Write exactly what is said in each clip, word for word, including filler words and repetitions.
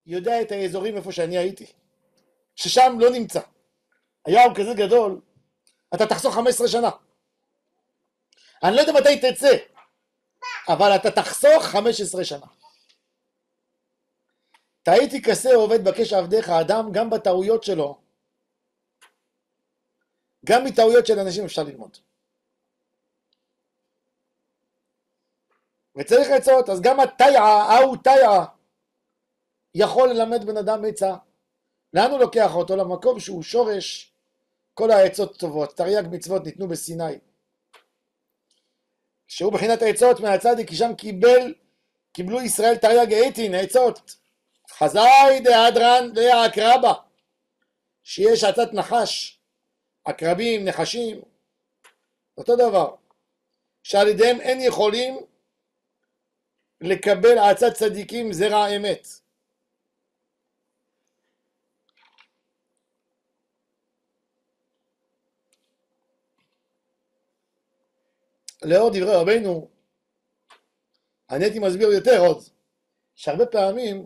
יודע את האזורים איפה שאני הייתי, ששם לא נמצא. היער כזה גדול, אתה תחסוך חמש עשרה שנה. אני לא יודע מתי תצא, אבל אתה תחסוך חמש עשרה שנה. תהיתי כסה עובד בקש עבדיך, האדם גם בטעויות שלו, גם מטעויות של אנשים אפשר ללמוד. וצריך עצות, אז גם הטייעה, ההוא טייעה, יכול ללמד בן אדם עצה. לאן הוא לוקח אותו? למקום שהוא שורש כל העצות טובות. תרי"ג מצוות ניתנו בסיני. שהוא בחינת העצות מהצדיק, כי שם קיבל, קיבלו ישראל תרי"ג עיטין, עצות. חזאי דהדרן לעקרבה, שיש עצת נחש, עקרבים, נחשים, אותו דבר, שעל ידיהם אין יכולים לקבל עצת צדיקים זרע אמת. לאור דברי רבינו, אני הייתי מסביר יותר עוד, שהרבה פעמים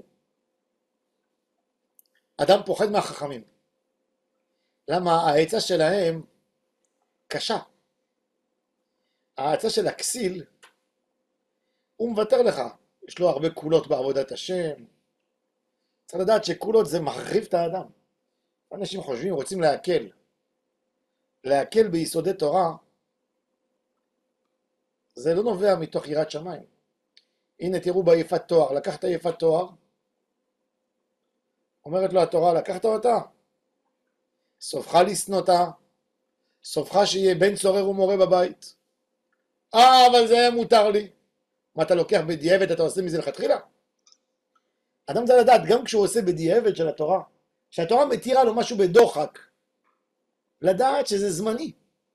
אדם פוחד מהחכמים. למה? העצה שלהם קשה. העצה של הכסיל, הוא מוותר לך. יש לו הרבה קולות בעבודת השם. צריך לדעת שקולות זה מחריב את האדם. אנשים חושבים, רוצים להקל. להקל ביסודי תורה, זה לא נובע מתוך יראת שמיים. הנה תראו ביפת תואר, לקחת יפת תואר, אומרת לו התורה, לקחת אותה, סופך לשנותה, סופך שיהיה בן צורר ומורה בבית. אה, אבל זה מותר לי. מה אתה לוקח בדיעבד, אתה עושה מזה לכתחילה? אדם צריך לדעת, גם כשהוא עושה בדיעבד של התורה, שהתורה מתירה לו משהו בדוחק, לדעת שזה זמני.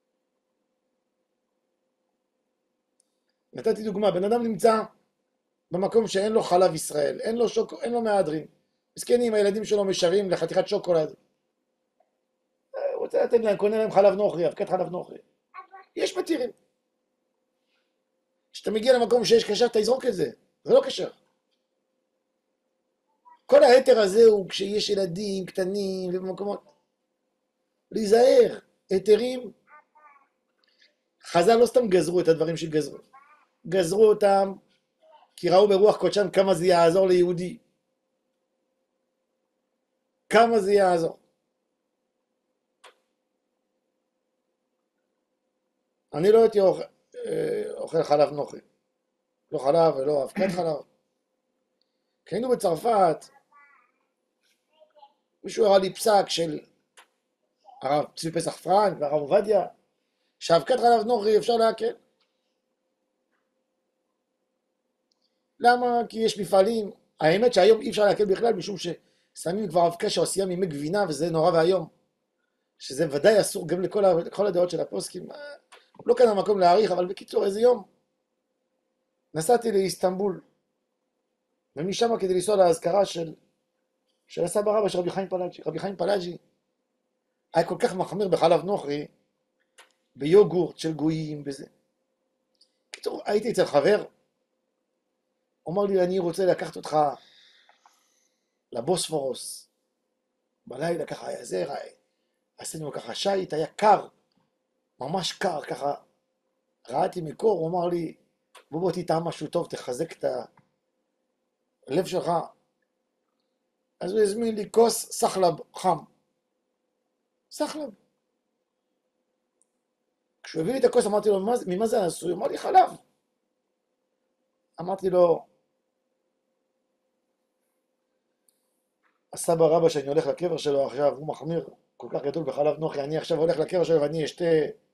נתתי דוגמה, בן אדם נמצא במקום שאין לו חלב ישראל, אין לו, שוק, אין לו מהדרין. מסכנים, הילדים שלו משרים לחתיכת שוקולד. הוא רוצה לתת להם, קונה להם חלב נוכרי, אבקת חלב נוכרי. יש מתירים. כשאתה מגיע למקום שיש קשר, אתה יזרוק את זה. זה לא קשר. כל היתר הזה הוא כשיש ילדים קטנים ובמקומות. להיזהר, היתרים. חז"ל לא סתם גזרו את הדברים שגזרו. גזרו אותם כי ראו ברוח קודשם כמה זה יעזור ליהודי. כמה זה יעזור. אני לא הייתי אוכל, אוכל חלב נוכרי. לא חלב ולא אבקת חלב. כשהיינו בצרפת, מישהו הראה לי פסק של הרב צבי פסח פרנק והרב עובדיה, שאבקת חלב נוכרי אפשר להקל. למה? כי יש מפעלים. האמת שהיום אי אפשר להקל בכלל, משום ששמים כבר אבקה שעושייה מימי גבינה, וזה נורא והיום. שזה ודאי אסור גם לכל, לכל הדעות של הפוסקים. לא כאן המקום להעריך, אבל בקיצור, איזה יום. נסעתי לאיסטנבול, ומשם כדי לנסוע להזכרה של, של הסבא רבא של רבי חיים פלאג'י. רבי חיים פלאג'י היה כל כך מחמיר בחלב נוכרי, ביוגורט של גויים, בזה. בקיצור, הייתי אצל חבר, אומר לי, אני רוצה לקחת אותך לבוספורוס, בלילה ככה היה זה, עשינו ככה שייט, היה קר, ממש קר, ככה, ראיתי מקור, הוא אמר לי, בוא בוא תטעם משהו טוב, תחזק את הלב שלך. אז הוא הזמין לי כוס סחלב חם. סחלב. כשהוא הביא לי את הכוס, אמרתי לו, ממה זה עשוי? הוא אמר לי, חלב. אמרתי לו, הסבא רבא שאני הולך לקבר שלו עכשיו, הוא מחמיר כל כך גדול בחלב נוכרי, אני עכשיו הולך לקבר שלו ואני אשתה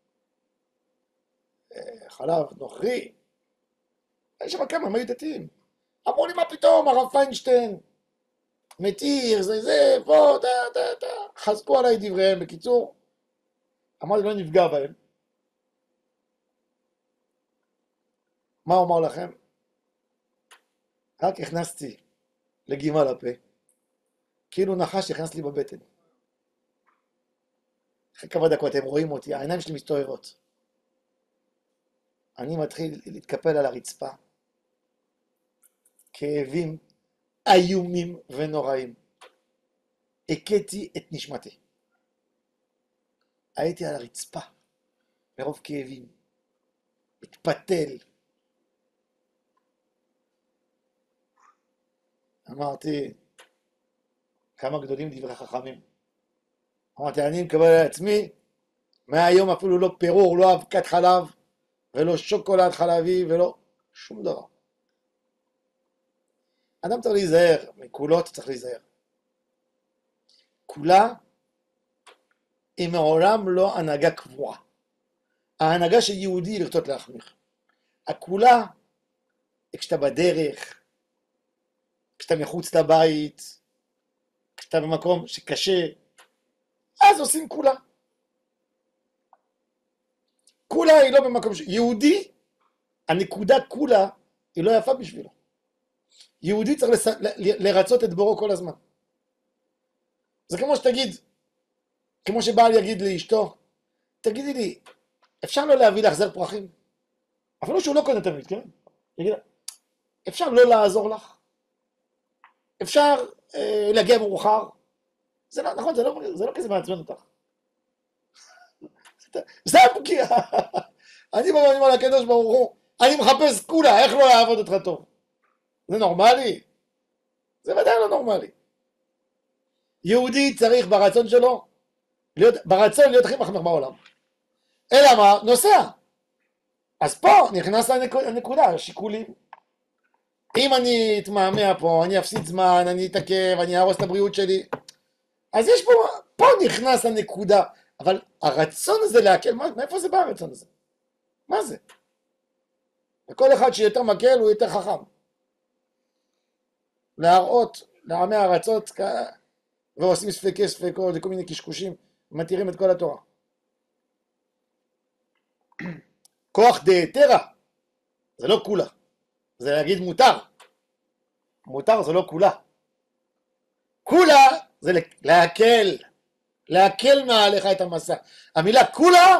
חלב נוכרי. יש שם כמה, הם היו דתיים. אמרו לי, מה פתאום, הרב פיינשטיין, מתיר, זה זה, פה, תה, תה, תה. חזקו עליי דבריהם, בקיצור. אמרתי, לא נפגע בהם. מה אומר לכם? רק הכנסתי לגימה לפה, כאילו נחש הכנס לי בבטן. אחרי כמה דקות הם רואים אותי, העיניים שלי מסתובבות. אני מתחיל להתקפל על הרצפה, כאבים, איומים ונוראים. הכיתי את נשמתי. הייתי על הרצפה, מרוב כאבים, מתפתל. אמרתי, כמה גדולים דברי חכמים. אמרתי, אני מקבל על עצמי, מהיום אפילו לא פירור, לא אבקת חלב, ולא שוקולד חלבי, ולא שום דבר. אדם צריך להיזהר, מקולות צריך להיזהר. כולה היא מעולם לא הנהגה קבועה. ההנהגה של יהודי היא לרצות להחמיר. הכולה, כשאתה בדרך, כשאתה מחוץ לבית, כשאתה במקום שקשה, אז עושים כולה. כולה היא לא במקום ש... יהודי, הנקודה כולה היא לא יפה בשבילו. יהודי צריך לס... ל... לרצות את בורו כל הזמן. זה כמו שתגיד, כמו שבעל יגיד לאשתו, תגידי לי, אפשר לא להביא להחזר פרחים? אפילו שהוא לא קונה תמיד, כן? יגיד לה, אפשר לא לעזור לך? אפשר אה, להגיע מאוחר? זה לא, נכון, זה לא, זה לא כזה מעצבן אותך. זה הפגיעה. אני אומר על הקדוש ברוך הוא, אני מחפש כולה, איך לא לעבוד אותך טוב? זה נורמלי? זה ודאי לא נורמלי. יהודי צריך ברצון שלו, להיות, ברצון להיות הכי מחמר בעולם. אלא מה? נוסע. אז פה נכנס לנקודה, השיקולים. אם אני אתמהמה פה, אני אפסיד זמן, אני אתעכב, אני אהרוס את הבריאות שלי, אז יש פה, פה נכנס לנקודה. אבל הרצון הזה להקל, מאיפה זה בא הרצון הזה? מה זה? וכל אחד שיותר מקל הוא יותר חכם. להראות לעמי הארצות ועושים ספקי ספקות וכל מיני קשקושים, מתירים את כל התורה. כוח דהתרא, זה לא כולה, זה להגיד מותר. מותר זה לא כולה. כולה זה להקל, להקל מעליך את המסע. המילה כולה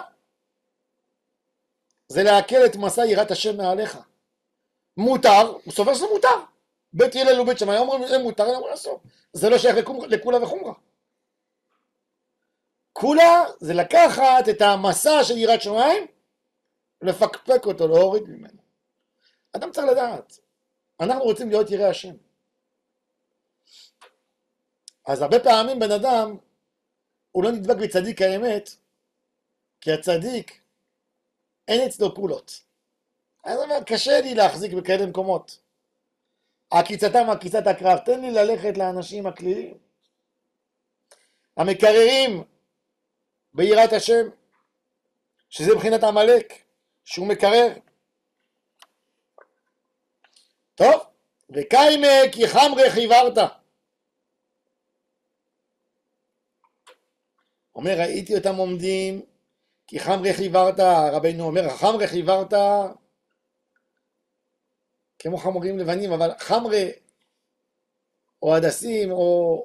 זה להקל את מסע יראת השם מעליך. מותר, הוא סובר שזה מותר. בית הלל ובית שמאי אומרים זה מותר, אני אומר לעשות. זה לא שייך לכולה וחומרה. כולה זה לקחת את המסע של יראת שמיים, לפקפק אותו, להוריד ממנו. אדם צריך לדעת, אנחנו רוצים להיות יראי השם. אז הרבה פעמים בן אדם, הוא לא נדבק בצדיק האמת, כי הצדיק, אין אצלו כולות. אז אומר, קשה לי להחזיק בכאלה מקומות. עקיצתם עקיצת הקרב, תן לי ללכת לאנשים הכליליים. המקררים ביראת השם, שזה מבחינת עמלק, שהוא מקרר. טוב, וקיימה כי חמרה חיברת. אומר, ראיתי אותם עומדים, כי חמרה חיברת, רבינו אומר, חמרה חיברת, כמו חמורים לבנים, אבל חמרה, או הדסים, או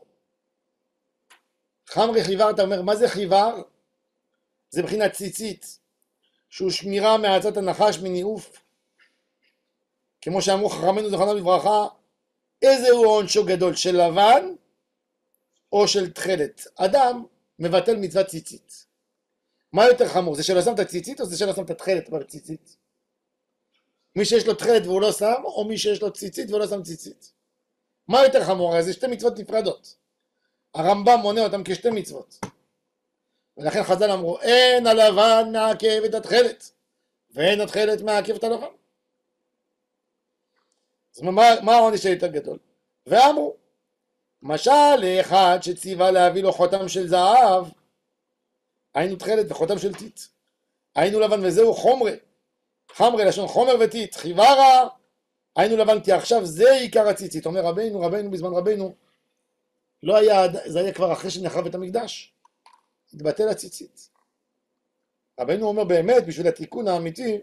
חמרה חיברת, אומר, מה זה חיבר? זה מבחינת ציצית, שהוא שמירה מעצת הנחש מניאוף, כמו שאמרו חכמינו זכרונם לברכה, איזה הוא עונשו גדול, של לבן או של תכלת? אדם מבטל מצוות ציצית. מה יותר חמור, זה שלא שם את הציצית או זה שלא שם את התכלת בציצית? מי שיש לו תכלת והוא לא שם, או מי שיש לו ציצית והוא לא שם ציצית? מה יותר חמור? הרי זה שתי מצוות נפרדות. הרמב"ם מונה אותם כשתי מצוות. ולכן חז"ל אמרו, אין הלבן מעכב את התכלת, ואין התכלת מעכב את הלבן. אז מה, מה העונש היותר גדול? ואמרו, משל לאחד שציווה להביא לו חותם של זהב, היינו תכלת וחותם של טיט. היינו לבן וזהו חומרה. חמרה לשון חומר וטיט. חיברה, היינו לבן כי עכשיו זה עיקר הציצית. אומר רבינו, רבינו בזמן רבינו, לא היה, זה היה כבר אחרי שנחרב את המקדש. התבטל הציצית. רבינו אומר באמת, בשביל התיקון האמיתי,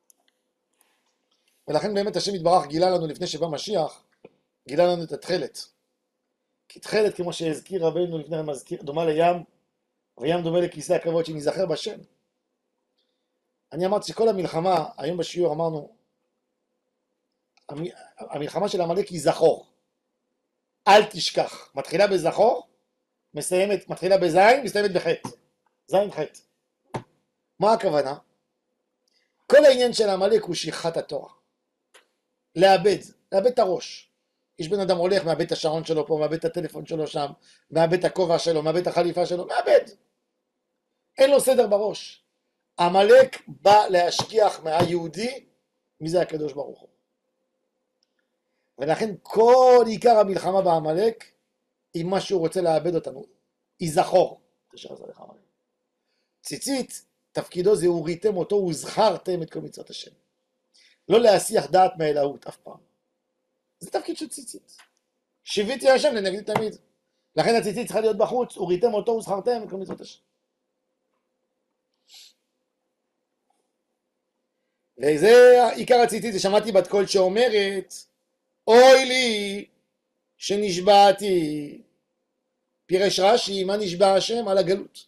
ולכן באמת השם יתברך גילה לנו לפני שבא משיח, גילה לנו את התכלת. כי תכלת, כמו שהזכיר רבינו לפני המזכיר, דומה לים, וים דומה לכיסא הכבוד שנזכר בשם. אני אמרתי שכל המלחמה, היום בשיעור אמרנו, המלחמה של עמלק היא זכור. אל תשכח. מתחילה בזכור, מסיימת, מתחילה בזין, מסתיימת בחטא. זין חטא. מה הכוונה? כל העניין של עמלק הוא שכחת התורה. לאבד, לאבד את הראש. יש בן אדם הולך, מאבד את השעון שלו פה, מאבד את הטלפון שלו שם, מאבד את הכובע שלו, מאבד את החליפה שלו, מאבד. אין לו סדר בראש. עמלק בא להשכיח מהיהודי, מי זה הקדוש ברוך הוא. ולכן כל עיקר המלחמה בעמלק, היא מה שהוא רוצה לאבד אותנו, יזכור. ציצית, תפקידו זה הוריתם אותו, וזכרתם את כל מצוות השם. לא להסיח דעת מאלוהות אף פעם. זה תפקיד של ציצית. שיוויתי השם לנגדי תמיד. לכן הציצית צריכה להיות בחוץ, הוריתם אותו וזכרתם את כל מצוות השם. וזה עיקר הציצית, זה שמעתי בת קול שאומרת, אוי לי שנשבעתי. פירש רש"י, מה נשבע השם? על הגלות.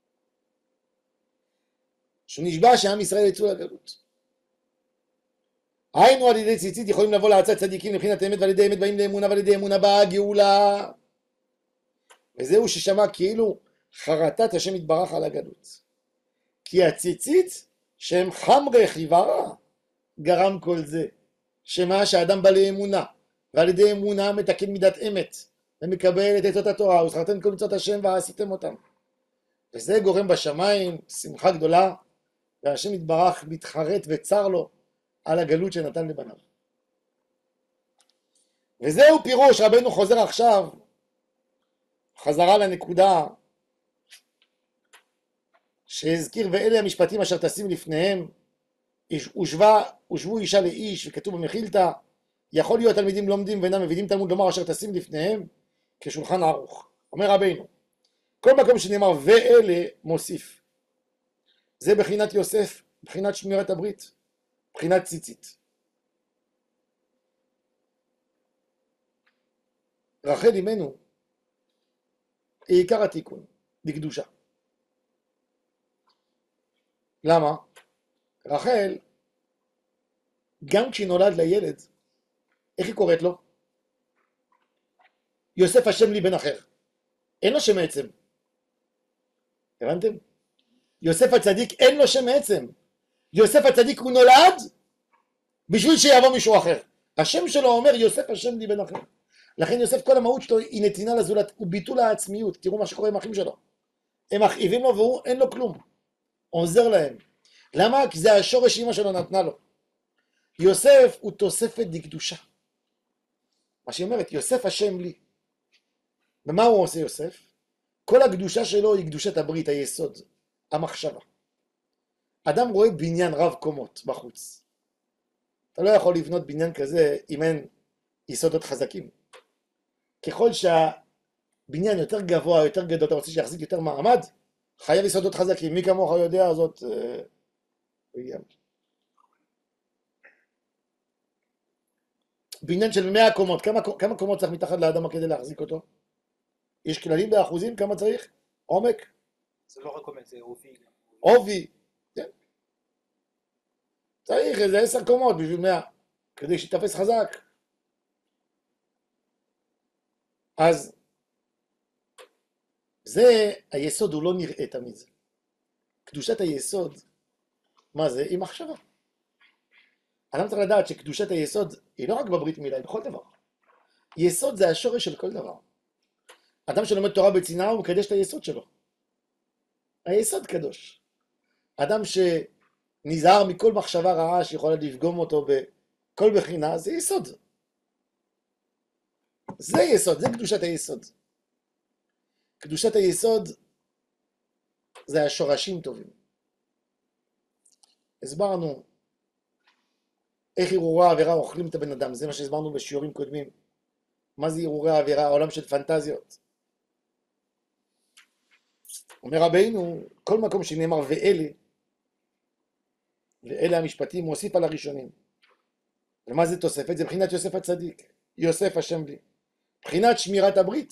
שהוא נשבע שעם ישראל יצאו לגלות. היינו על ידי ציצית יכולים לבוא לעצת צדיקים לבחינת האמת, ועל ידי אמת באים לאמונה, ועל ידי אמונה באה הגאולה. וזהו ששמע כאילו חרטת השם יתברך על הגלות. כי הציצית שהם חמרי חיוורה גרם כל זה. שמה שהאדם בא לאמונה, ועל ידי אמונה מתקן מידת אמת, ומקבל את עצות התורה, וזכרתם כל מצוות השם ועשיתם אותם. וזה גורם בשמיים שמחה גדולה, והשם יתברך מתחרט וצר לו על הגלות שנתן לבניו. וזהו פירוש, רבנו חוזר עכשיו, חזרה לנקודה, שהזכיר ואלה המשפטים אשר תשים לפניהם, הושבו אישה לאיש, וכתוב במחילתא, יכול להיות תלמידים לומדים ואינם מבינים תלמוד לומר אשר תשים לפניהם, כשולחן ערוך. אומר רבינו, כל מקום שנאמר ואלה מוסיף. זה בחינת יוסף, בחינת שמירת הברית, בחינת ציצית. רחל אמנו, היא עיקר התיקון, בקדושה. למה? רחל, גם כשהיא נולד לילד, איך היא קוראת לו? יוסף השם לי בן אחר. אין לו שם מעצם. הבנתם? יוסף הצדיק אין לו שם מעצם. יוסף הצדיק הוא נולד בשביל שיבוא מישהו אחר. השם שלו אומר יוסף השם לי בן אחר. לכן יוסף כל המהות שלו היא נתינה לזולת, הוא ביטול העצמיות. תראו מה שקורה עם האחים שלו. הם מכאיבים לו והוא אין לו כלום. עוזר להם. למה? כי זה השורש אמא שלו נתנה לו. יוסף הוא תוספת דקדושה. מה שהיא אומרת, יוסף השם לי. ומה הוא עושה יוסף? כל הקדושה שלו היא קדושת הברית, היסוד, המחשבה. אדם רואה בניין רב קומות בחוץ. אתה לא יכול לבנות בניין כזה אם אין יסודות חזקים. ככל שהבניין יותר גבוה, יותר גדול, אתה רוצה שיחזיק יותר מעמד, חייב יסודות חזקים. מי כמוך יודע זאת? בניין של מאה קומות, כמה, כמה קומות צריך מתחת לאדמה כדי להחזיק אותו? יש כללים באחוזים, כמה צריך? עומק? זה לא רק עומק, זה עובי. עובי, כן. צריך איזה עשר קומות בשביל מאה, כדי שיתפס חזק. אז זה, היסוד הוא לא נראה תמיד. קדושת היסוד, מה זה? היא מחשבה. אדם צריך לדעת שקדושת היסוד היא לא רק בברית מילה, היא בכל דבר. יסוד זה השורש של כל דבר. אדם שלומד תורה בצנעה הוא מקדש את היסוד שלו. היסוד קדוש. אדם שנזהר מכל מחשבה רעה שיכולה לפגום אותו בכל בחינה, זה יסוד. זה יסוד, זה קדושת היסוד. קדושת היסוד זה השורשים טובים. הסברנו איך הרהורי העבירה אוכלים את הבן אדם, זה מה שהסברנו בשיעורים קודמים. מה זה הרהורי העבירה? העולם של פנטזיות. אומר רבינו, כל מקום שנאמר ואלה, ואלה המשפטים, מוסיף על הראשונים. ומה זה תוספת? זה בחינת יוסף הצדיק, יוסף השם לי. בחינת שמירת הברית,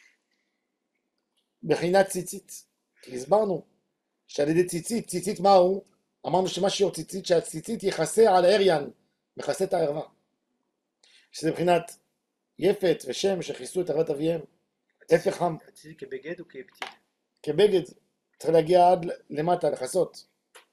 בחינת ציצית. כי הסברנו שעל ידי ציצית, ציצית מהו? אמרנו שמה שיור ציצית, שהציצית יכסה על האריין, מכסה את הערווה. שזה בחינת יפת ושם שכיסו את ערת אביהם. הפך עם, הצדיק כבגד או כפתיל? כבגד, צריך להגיע עד למטה, לכסות.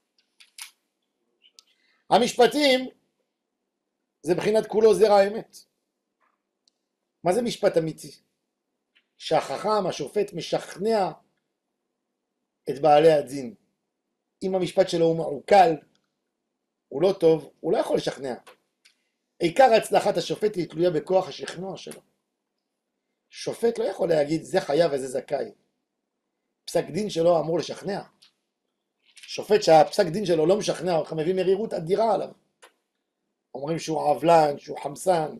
המשפטים זה בחינת כולו זרע האמת. מה זה משפט אמיתי? שהחכם, השופט, משכנע את בעלי הדין. אם המשפט שלו הוא מעוקל, הוא לא טוב, הוא לא יכול לשכנע. עיקר הצלחת השופט היא תלויה בכוח השכנוע שלו. שופט לא יכול להגיד זה חייב וזה זכאי. פסק דין שלו אמור לשכנע. שופט שהפסק דין שלו לא משכנע אותך, מביא מרירות אדירה עליו. אומרים שהוא עוולן, שהוא חמסן.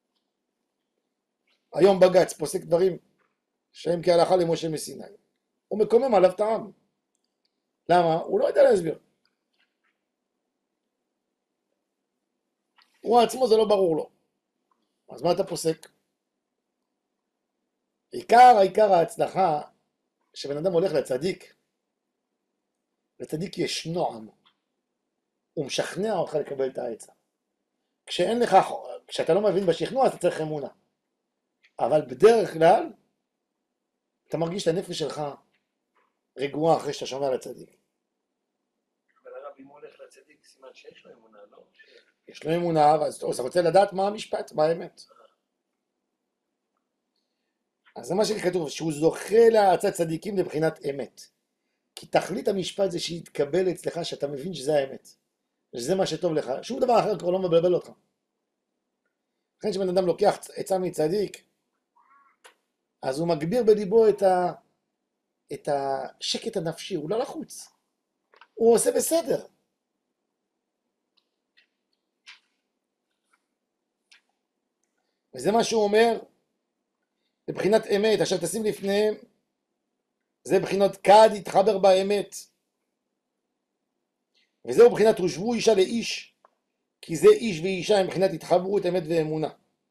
היום בג"ץ פוסק דברים שהם כהלכה למשה מסיני. הוא מקומם עליו את העם. למה? הוא לא יודע להסביר. הוא עצמו זה לא ברור לו. אז מה אתה פוסק? עיקר, עיקר ההצלחה שבן אדם הולך לצדיק, לצדיק יש נועם. הוא משכנע אותך לקבל את העצה. כשאין לך, כשאתה לא מבין בשכנוע, אתה צריך אמונה. אבל בדרך כלל, אתה מרגיש את הנפש שלך רגועה אחרי שאתה שומע לצדיק. אבל הרב, אם הוא הולך לצדיק, סימן שיש לו אמונה, לא? יש לו אמונה, אז אתה רוצה לדעת מה המשפט, מה האמת. אז זה מה שכתוב, שהוא זוכה להעצת צדיקים לבחינת אמת. כי תכלית המשפט זה שיתקבל אצלך, שאתה מבין שזה האמת. שזה מה שטוב לך. שום דבר אחר כבר לא מבלבל אותך. לכן שבן אדם לוקח עצה מצדיק, אז הוא מגביר בליבו את, ה... את השקט הנפשי, הוא לא לחוץ. הוא עושה בסדר. וזה מה שהוא אומר, לבחינת אמת, אשר תשים לפניהם, זה בחינת כד יתחבר באמת. וזהו בחינת הושבו אישה לאיש, כי זה איש ואישה הם בחינת התחברות אמת ואמונה.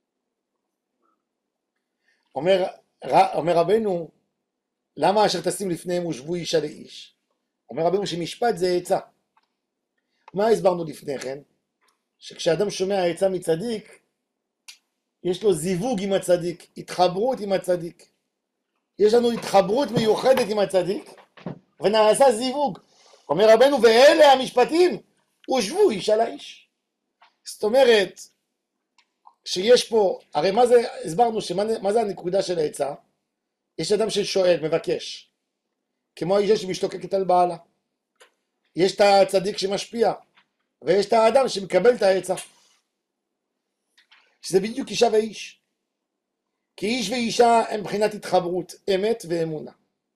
אומר, אומר רבנו, למה אשר תשים לפניהם הושבו אישה לאיש? אומר רבנו שמשפט זה עצה. מה הסברנו לפני כן? שכשאדם שומע עצה מצדיק, יש לו זיווג עם הצדיק, התחברות עם הצדיק. יש לנו התחברות מיוחדת עם הצדיק, ונעשה זיווג. אומר רבנו, ואלה המשפטים, הושבו אישה לאיש. זאת אומרת, שיש פה, הרי מה זה, הסברנו שמה מה זה הנקודה של העצה? יש אדם ששואל, מבקש, כמו האישה שמשתוקקת על בעלה. יש את הצדיק שמשפיע, ויש את האדם שמקבל את העצה. שזה בדיוק אישה ואיש. כי איש ואישה הם מבחינת התחברות, אמת ואמונה.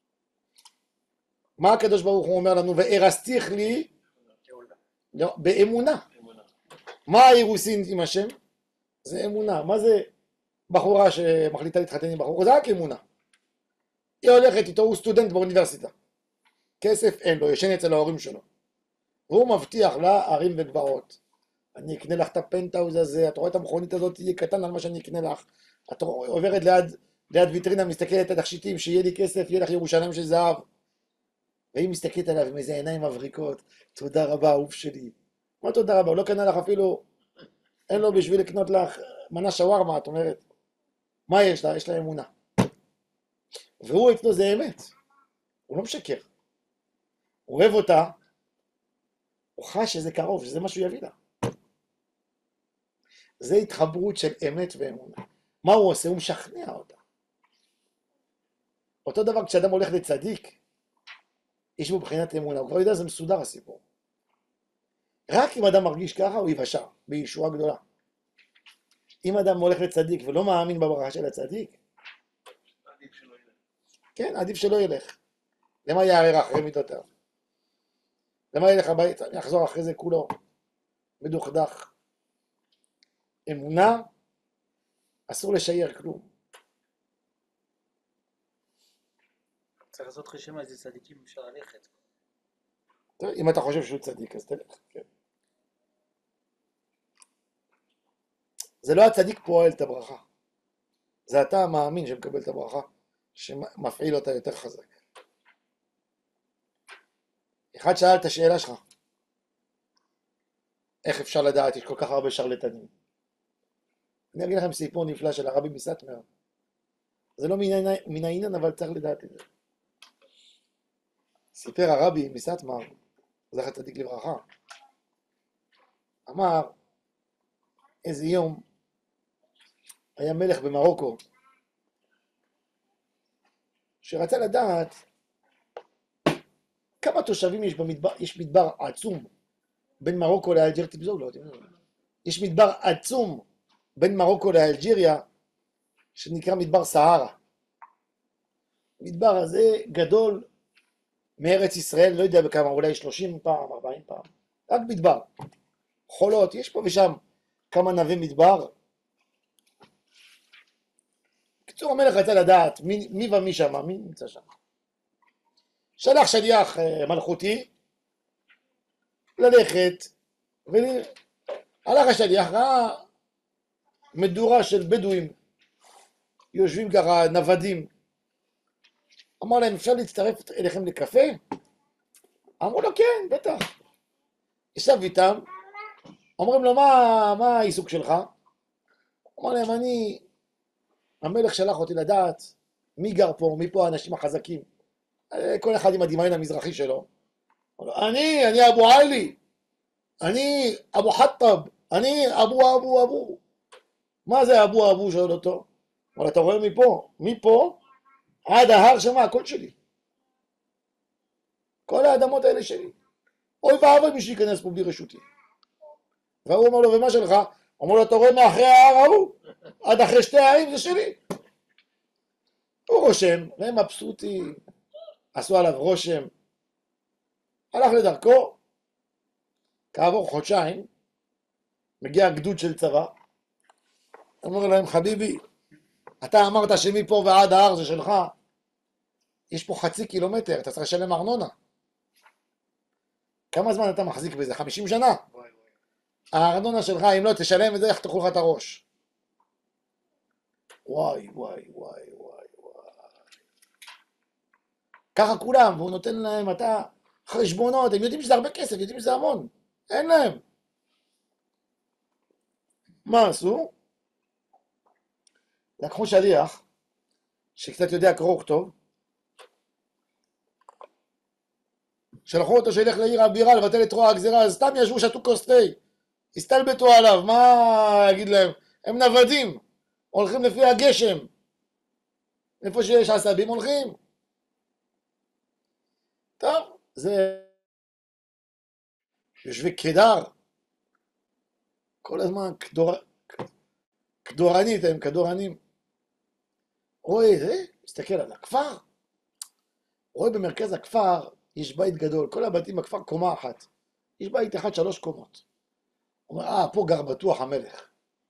מה הקדוש ברוך הוא אומר לנו? וארסתיך לי לא, באמונה. מה האירוסין עם השם? זה אמונה. מה זה בחורה שמחליטה להתחתן עם בחור? זה רק אמונה. היא הולכת איתו, הוא סטודנט באוניברסיטה. כסף אין לו, ישן אצל ההורים שלו. והוא מבטיח לה ערים וגבעות. אני אקנה לך את הפנטהאוז הזה, את רואה את המכונית הזאת, תהיה קטן על מה שאני אקנה לך. את עוברת ליד, ליד ויטרינה, מסתכלת על תכשיטים, שיהיה לי כסף, יהיה לך ירושלים של זהב. והיא מסתכלת עליו עם איזה עיניים מבריקות, תודה רבה, אהוב שלי. מה תודה רבה? הוא לא קנה לך אפילו, אין לו בשביל לקנות לך מנה שווארמה, את אומרת. מה יש לה? יש לה אמונה. והוא אצלו זה אמת. הוא לא משקר. הוא אוהב אותה, הוא חש שזה קרוב, שזה משהו יביא לה. זה התחברות של אמת ואמונה. מה הוא עושה? הוא משכנע אותה. אותו דבר כשאדם הולך לצדיק, יש בו בחינת אמונה, הוא כבר יודע, זה מסודר הסיפור. רק אם אדם מרגיש ככה, הוא יבשר, בישועה גדולה. אם אדם הולך לצדיק ולא מאמין בברכה של הצדיק, עדיף שלא ילך. כן, עדיף שלא ילך. למה יערער אחרי מידותיו? למה ילך הביתה? יחזור אחרי זה כולו מדוכדך. אמונה, אסור לשייר כלום. צריך לעשות חשבון איזה צדיקים אפשר ללכת. טוב, אם אתה חושב שהוא צדיק, אז תלך. כן. זה לא הצדיק פועל את הברכה. זה אתה המאמין שמקבל את הברכה, שמפעיל אותה יותר חזק. אחד שאל את השאלה שלך, איך אפשר לדעת? יש כל כך הרבה שרלטנים. אני אגיד לכם סיפור נפלא של הרבי מסאטמר. זה לא מן העניין, אבל צריך לדעת את זה. סיפר הרבי מסאטמר, זכר צדיק לברכה, אמר, איזה יום היה מלך במרוקו, שרצה לדעת כמה תושבים יש במדבר, יש מדבר עצום בין מרוקו לאלג'יריה, תבזור לו, יש מדבר עצום בין מרוקו לאלג'יריה, שנקרא מדבר סהרה. המדבר הזה גדול מארץ ישראל, לא יודע בכמה, אולי שלושים פעם, ארבעים פעם, רק מדבר. חולות, יש פה ושם כמה נווה מדבר. בקיצור, המלך רצה לדעת מי, מי ומי שם, מי נמצא שם. שלח שליח מלכותי ללכת, והלך השליח, ראה מדורה של בדואים, יושבים ככה נוודים. אמר להם, אפשר להצטרף אליכם לקפה? אמרו לו, כן, בטח. ישב איתם, אומרים לו, מה, מה העיסוק שלך? אמר להם, אני, המלך שלח אותי לדעת מי גר פה, מי פה האנשים החזקים. כל אחד עם הדמיון המזרחי שלו. אני, אני אבו עלי, אני אבו חטב, אני אבו אבו אבו. מה זה אבו אבו? שואל אותו. אבל אתה רואה מפה, מפה עד ההר שם, הכל שלי. כל האדמות האלה שלי. אוי ואבוי מי שייכנס פה בלי רשותי. והוא אומר לו, ומה שלך? אומר לו, אתה רואה מאחרי ההר ההוא? עד אחרי שתי הערים זה שלי. הוא רושם, והם מבסוטים, עשו עליו רושם. הלך לדרכו, כעבור חודשיים, מגיע גדוד של צבא, אומר להם, חביבי, אתה אמרת שמפה ועד ההר זה שלך, יש פה חצי קילומטר, אתה צריך לשלם ארנונה. כמה זמן אתה מחזיק בזה? חמישים שנה? הארנונה שלך, אם לא תשלם את זה, יחתכו לך את הראש. וואי, וואי, וואי, וואי, וואי. ככה כולם, והוא נותן להם, אתה, חשבונות, הם יודעים שזה הרבה כסף, יודעים שזה המון. אין להם. מה עשו? לקחו שליח, שקצת יודע קרוא וכתוב, שלחו אותו שילך לעיר הבירה לבטל את רוע הגזירה, אז סתם ישבו שתו כוס תה, הסתלבטו עליו, מה יגיד להם? הם נוודים, הולכים לפי הגשם, איפה שיש עשבים הולכים. טוב, זה יושבי קדר, כל הזמן כדור... כדורנית, הם כדורנים. רואה, זה, מסתכל על הכפר, רואה במרכז הכפר, יש בית גדול, כל הבתים בכפר קומה אחת, יש בית אחד שלוש קומות. הוא אומר, אה, פה גר בטוח המלך.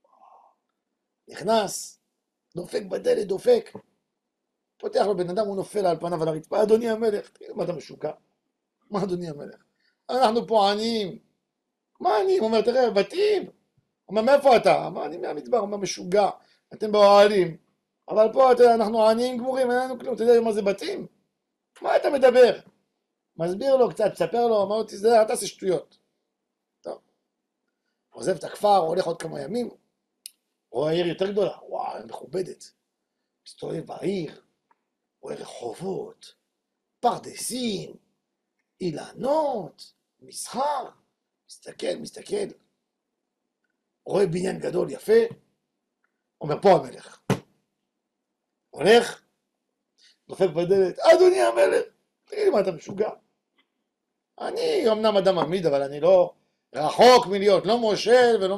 נכנס, דופק בדלת, דופק, פותח לו בן אדם, הוא נופל על פניו על הרצפה, אדוני המלך, תראה מה אתה משוגע? מה אדוני המלך? אנחנו פה עניים. מה עניים? הוא אומר, תראה, בתים. הוא אומר, מאיפה אתה? מה, אני מהמדבר, הוא אומר, משוגע, אתם באוהלים, אבל פה אנחנו עניים גמורים, אין לנו כלום, אתה יודע מה זה בתים? מה אתה מדבר? מסביר לו קצת, תספר לו, אמר לו, תזדהר, אתה עושה שטויות. טוב. עוזב את הכפר, הולך עוד כמה ימים, רואה העיר יותר גדולה, וואו, מכובדת. מסתובב בעיר, רואה רחובות, פרדסים, אילנות, מסחר, מסתכל, מסתכל, רואה בניין גדול יפה, אומר, פה המלך. הולך, דופק בדלת, אדוני המלך, תגיד לי מה אתה משוגע? אני אמנם אדם עמיד, אבל אני לא רחוק מלהיות, לא מושל ולא...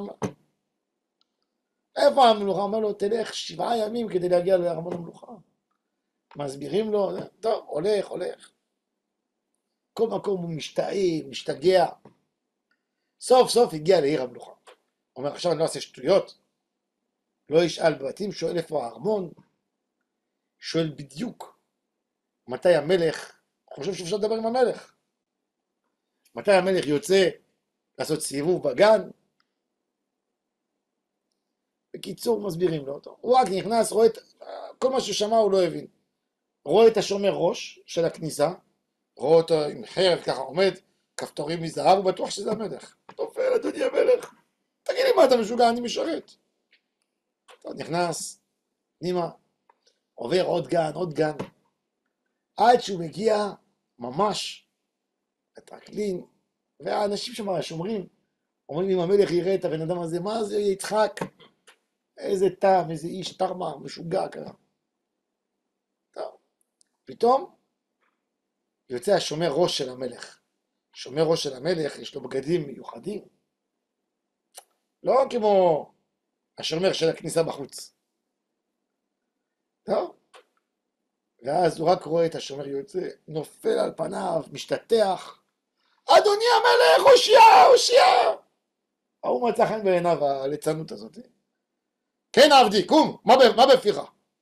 איפה המלוכה? אומר לו, תלך שבעה ימים כדי להגיע לארמון המלוכה. מסבירים לו, טוב, הולך, הולך. כל מקום הוא משתאה, משתגע. סוף סוף הגיע לעיר המלוכה. אומר, עכשיו אני לא אעשה שטויות. לא ישאל בבתים, שואל איפה הארמון. שואל בדיוק מתי המלך, אני חושב שאפשר לדבר עם המלך. מתי המלך יוצא לעשות סיבוב בגן. בקיצור, מסבירים לו אותו. הוא רק נכנס, רואה את... כל מה ששמע הוא לא הבין. רואה את השומר ראש של הכניסה, רואה אותו עם חרב ככה עומד, כפתורים מזהב, הוא בטוח שזה המלך. תופל, אדוני המלך. תגיד לי מה אתה משוגע, אני משרת. טוב, נכנס, פנימה, עובר עוד גן, עוד גן, עד שהוא מגיע ממש לטרקלין, והאנשים שם, השומרים, אומרים אם המלך יראה את הבן אדם הזה, מה זה יצחק? איזה טעם, איזה איש תרמה, משוגע ככה. טוב, פתאום יוצא השומר ראש של המלך. שומר ראש של המלך, יש לו בגדים מיוחדים. לא כמו השומר של הכניסה בחוץ. טוב, ואז הוא רק רואה את השומר יוצא, נופל על פניו, משתטח. אדוני המלך, הושיע, הושיע! ההוא מצא חן בעיניו הליצנות הזאת. כן עבדי, קום, מה, מה בפיך?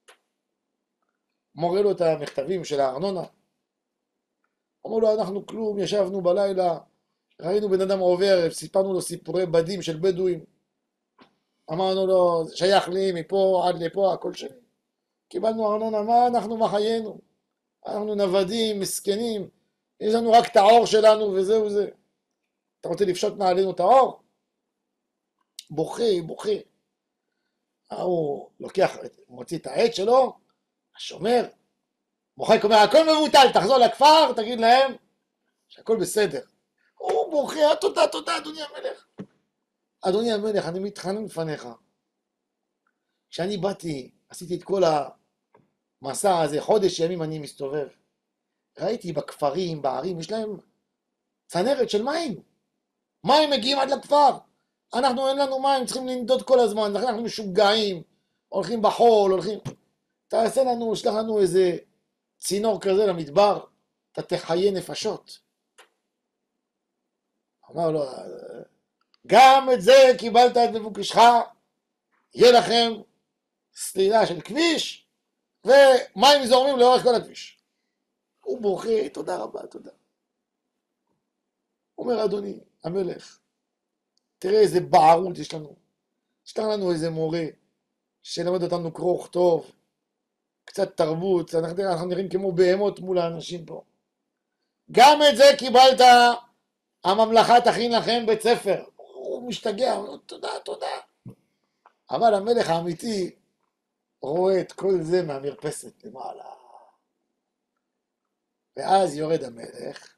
מורה לו את המכתבים של הארנונה. אמרו לו, אנחנו כלום, ישבנו בלילה, ראינו בן אדם עובר, סיפרנו לו סיפורי בדים של בדואים. אמרנו לו, שייך לי מפה עד לפה, הכל שלי. קיבלנו ארנונה, מה אנחנו, מה חיינו? אנחנו נוודים, מסכנים, יש לנו רק את האור שלנו וזהו זה. אתה רוצה לפשוט מעלינו את האור? בוכה, בוכה. הוא לוקח, מוציא את העט שלו, השומר, מוחק אומר, הכל מבוטל, תחזור לכפר, תגיד להם שהכל בסדר. הוא בוכה, תודה, תודה, אדוני המלך. אדוני המלך, אני מתחנן בפניך. כשאני באתי, עשיתי את כל המסע הזה, חודש ימים אני מסתובב. ראיתי בכפרים, בערים, יש להם צנרת של מים. מים מגיעים עד לכפר. אנחנו אין לנו מים, צריכים לנדוד כל הזמן, לכן אנחנו משוגעים, הולכים בחול, הולכים... תעשה לנו, שלח לנו איזה צינור כזה למדבר, אתה תחיה נפשות. אמר לו, גם את זה קיבלת את מבוקשך, יהיה לכם סלילה של כביש, ומים זורמים לאורך כל הכביש. הוא בוכה, תודה רבה, תודה. הוא אומר, אדוני, המלך, תראה איזה בערות יש לנו. יש לנו איזה מורה שלמד אותנו קרוא וכתוב, קצת תרבות, אנחנו, אנחנו נראים כמו בהמות מול האנשים פה. גם את זה קיבלת, הממלכה תכין לכם בית ספר. הוא משתגע, הוא אומר, תודה, תודה. אבל המלך האמיתי רואה את כל זה מהמרפסת למעלה. ואז יורד המלך,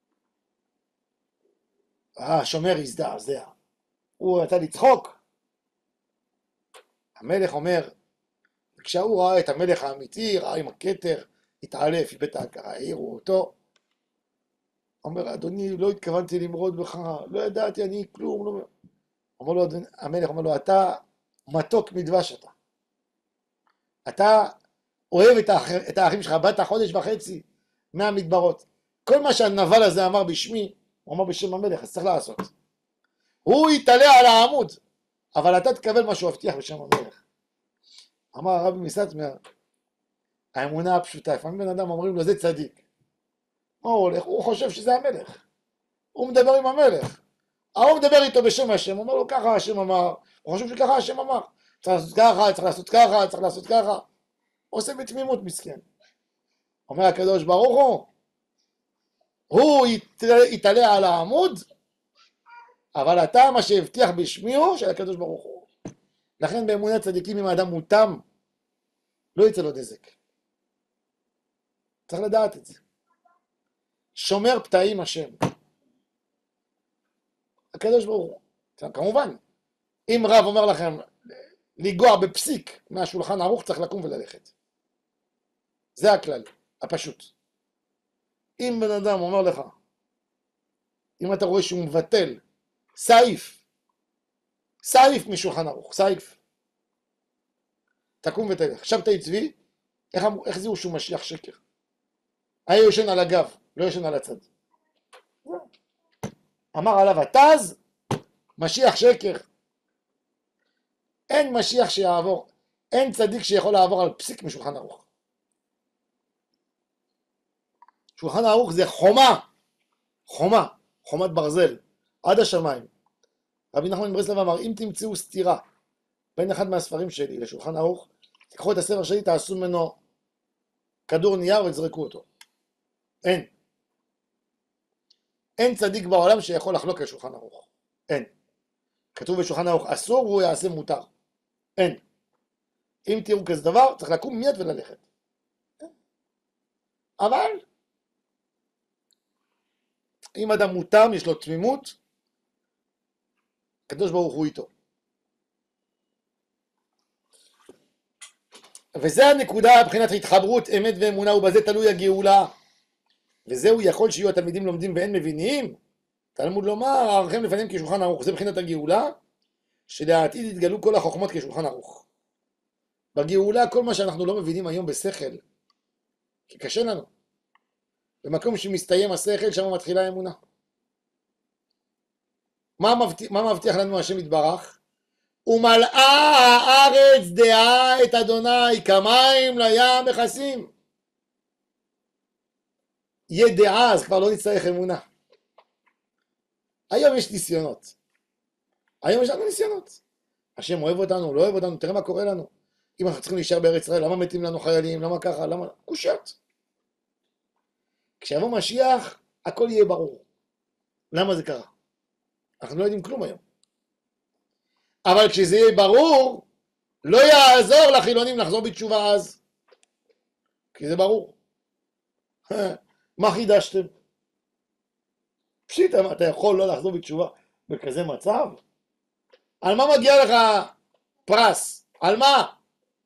השומר הזדעזע. הוא רצה לצחוק. המלך אומר, כשהוא ראה את המלך האמיתי, ראה עם הכתר, התעלף, איבד את ההכרה, העירו אותו. אומר, אדוני, לא התכוונתי למרוד בך, לא ידעתי, אני כלום. לא... אומר לו, המלך אומר לו, אתה מתוק מדבש אתה. אתה אוהב את, האח... את האחים שלך, באת חודש וחצי מהמדברות. כל מה שהנבל הזה אמר בשמי, הוא אמר בשם המלך, אז צריך לעשות. הוא יתעלה על העמוד, אבל אתה תקבל מה שהוא הבטיח בשם המלך. אמר הרבי מסטמר, האמונה הפשוטה, לפעמים בן אדם אומרים לו, זה צדיק. מה הוא הולך? הוא חושב שזה המלך. הוא מדבר עם המלך. הוא מדבר איתו בשם השם, הוא אומר לו, ככה השם אמר, הוא חושב שככה השם אמר. צריך לעשות ככה, צריך לעשות ככה, צריך לעשות ככה. הוא עושה בתמימות מסכן. אומר הקדוש ברוך הוא, הוא יתעלה על העמוד, אבל אתה מה שהבטיח בשמי הוא של הקדוש ברוך הוא. לכן באמונת צדיקים אם האדם מותם, לא יצא לו נזק. צריך לדעת את זה. שומר פתאים השם. הקדוש ברוך הוא. כמובן, אם רב אומר לכם לגוע בפסיק מהשולחן ערוך, צריך לקום וללכת. זה הכלל, הפשוט. אם בן אדם אומר לך, אם אתה רואה שהוא מבטל סעיף, סעיף משולחן ערוך, סעיף, תקום ותלך. עכשיו תעצבי, איך, איך זהו שהוא משיח שקר? היה יושן על הגב, לא יושן על הצד. אמר עליו התז, משיח שקר. אין משיח שיעבור, אין צדיק שיכול לעבור על פסיק משולחן ערוך. שולחן ערוך זה חומה, חומה, חומת ברזל, עד השמיים. רבי נחמן מברסלב אמר, אם תמצאו סתירה בין אחד מהספרים שלי לשולחן ערוך, תקחו את הספר שלי, תעשו ממנו כדור נייר ותזרקו אותו. אין. אין צדיק בעולם שיכול לחלוק על שולחן ערוך. אין. כתוב בשולחן ערוך אסור והוא יעשה מותר. אין. אם תראו כזה דבר, צריך לקום מיד וללכת. אבל, אם אדם מותם, יש לו תמימות, הקדוש ברוך הוא איתו. וזה הנקודה מבחינת התחברות אמת ואמונה, ובזה תלוי הגאולה. וזהו יכול שיהיו התלמידים לומדים ואין מבינים. תלמוד לומר, הערכם לפניהם כשולחן ערוך. זה מבחינת הגאולה, שלעתיד יתגלו כל החוכמות כשולחן ערוך. בגאולה כל מה שאנחנו לא מבינים היום בשכל, כי קשה לנו. במקום שמסתיים השכל, שם מתחילה האמונה. מה מבטיח, מה מבטיח לנו השם יתברך? ומלאה הארץ דעה את אדוני, כמים לים מכסים. יהיה דעה, אז כבר לא נצטרך אמונה. היום יש ניסיונות. היום יש לנו ניסיונות. השם אוהב אותנו, לא אוהב אותנו, תראה מה קורה לנו. אם אנחנו צריכים להישאר בארץ ישראל, למה מתים לנו חיילים, למה ככה, למה... קושיות. כשיבוא משיח, הכל יהיה ברור. למה זה קרה? אנחנו לא יודעים כלום היום. אבל כשזה יהיה ברור, לא יעזור לחילונים לחזור בתשובה אז. כי זה ברור. מה חידשתם? פשיט, אתה יכול לא לחזור בתשובה בכזה מצב? על מה מגיע לך פרס? על מה?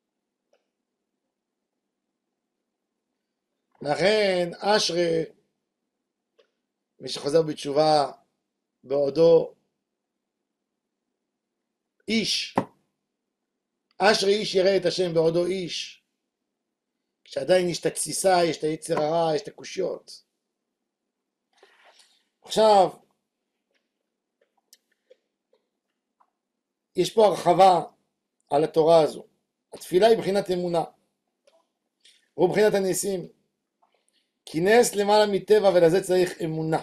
לכן, אשרי מי שחוזר בתשובה בעודו איש. אשרי איש יראה את השם בעודו איש. כשעדיין יש את התסיסה, יש את היצר הרע, יש את הקושיות. עכשיו, יש פה הרחבה על התורה הזו. התפילה היא מבחינת אמונה. והוא מבחינת הניסים. כינס למעלה מטבע ולזה צריך אמונה.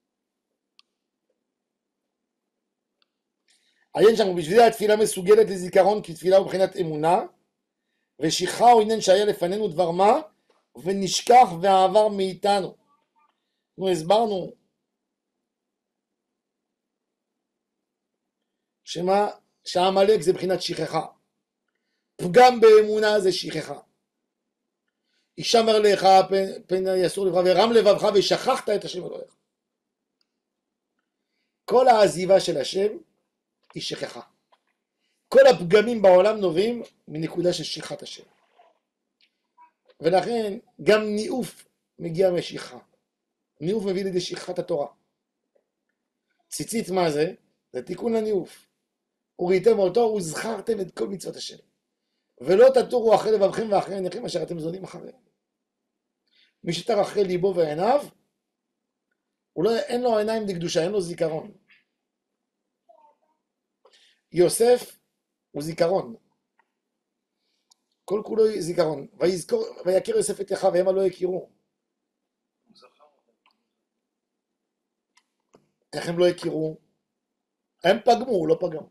העניין שלנו, בשביל התפילה מסוגלת לזיכרון כי תפילה הוא מבחינת אמונה, ושכחה הוא עניין שהיה לפנינו דבר מה, ונשכח והעבר מאיתנו. אנחנו הסברנו שמה, שהעמלק זה מבחינת שכחה. פגם באמונה זה שכחה. ישמר לך פן, פן יסור לבך ורם לבבך ושכחת את השם אלוהיך. כל העזיבה של השם היא שכחה. כל הפגמים בעולם נובעים מנקודה של שכחת השם. ולכן גם ניאוף מגיע משכחה. ניאוף מביא לידי שכחת התורה. ציצית מה זה? זה תיקון לניאוף. וראיתם אותו וזכרתם את כל מצוות השם. ולא תטורו אחרי לבבכם ואחרי עיניכם אשר אתם זונים אחריהם. מי שטר אחרי ליבו ועיניו, לא, אין לו עיניים לקדושה, אין לו זיכרון. יוסף הוא זיכרון. כל כולו זיכרון. ויזכור, ויכיר יוסף את אחיו והמה לא יכירו. איך הם לא יכירו? הם פגמו, הוא לא פגם.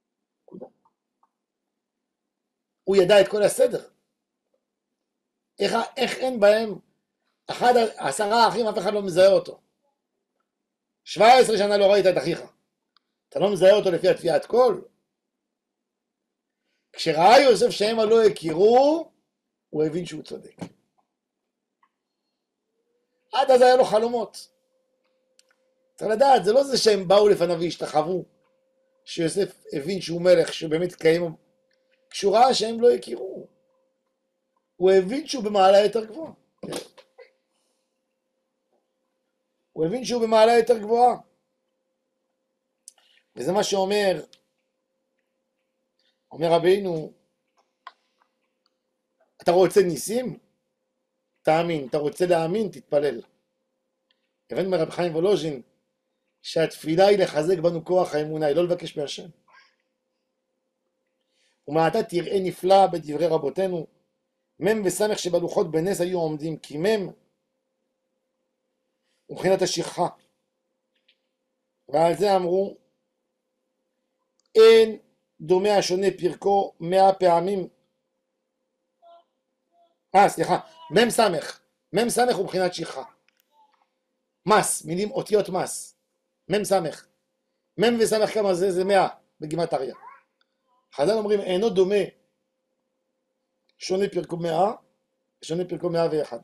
הוא ידע את כל הסדר. איך, איך אין בהם, אחד, עשרה אחים, אף אחד לא מזהה אותו. שבע עשרה שנה לא ראית את אחיך. אתה לא מזהה אותו לפי התביעת קול? כשראה יוסף שהמה לא הכירו, הוא הבין שהוא צודק. עד אז היה לו חלומות. צריך לדעת, זה לא זה שהם באו לפניו והשתחוו, שיוסף הבין שהוא מלך, שבאמת קיים, כשהוא ראה שהם לא הכירו. הוא הבין שהוא במעלה יותר גבוהה. הוא הבין שהוא במעלה יותר גבוהה. וזה מה שאומר, אומר רבינו, אתה רוצה ניסים? תאמין. אתה רוצה להאמין? תתפלל. הבאנו מרב חיים וולוז'ין, שהתפילה היא לחזק בנו כוח האמונה, היא לא לבקש מהשם. ומעתה תראה נפלא בדברי רבותינו, מם וסמך שבלוחות בנס היו עומדים, כי מם ומבחינת השכחה. ועל זה אמרו, אין דומה השונה פרקו מאה פעמים. אה, סליחה, מם סמך. מם סמך הוא מבחינת שכחה. מס, מילים אותיות מס. מם סמך. מם וסמך כמה זה? זה מאה בגימטריה. חז"ל אומרים, אינו דומה שונה פרקו מאה, שונה פרקו מאה ואחד.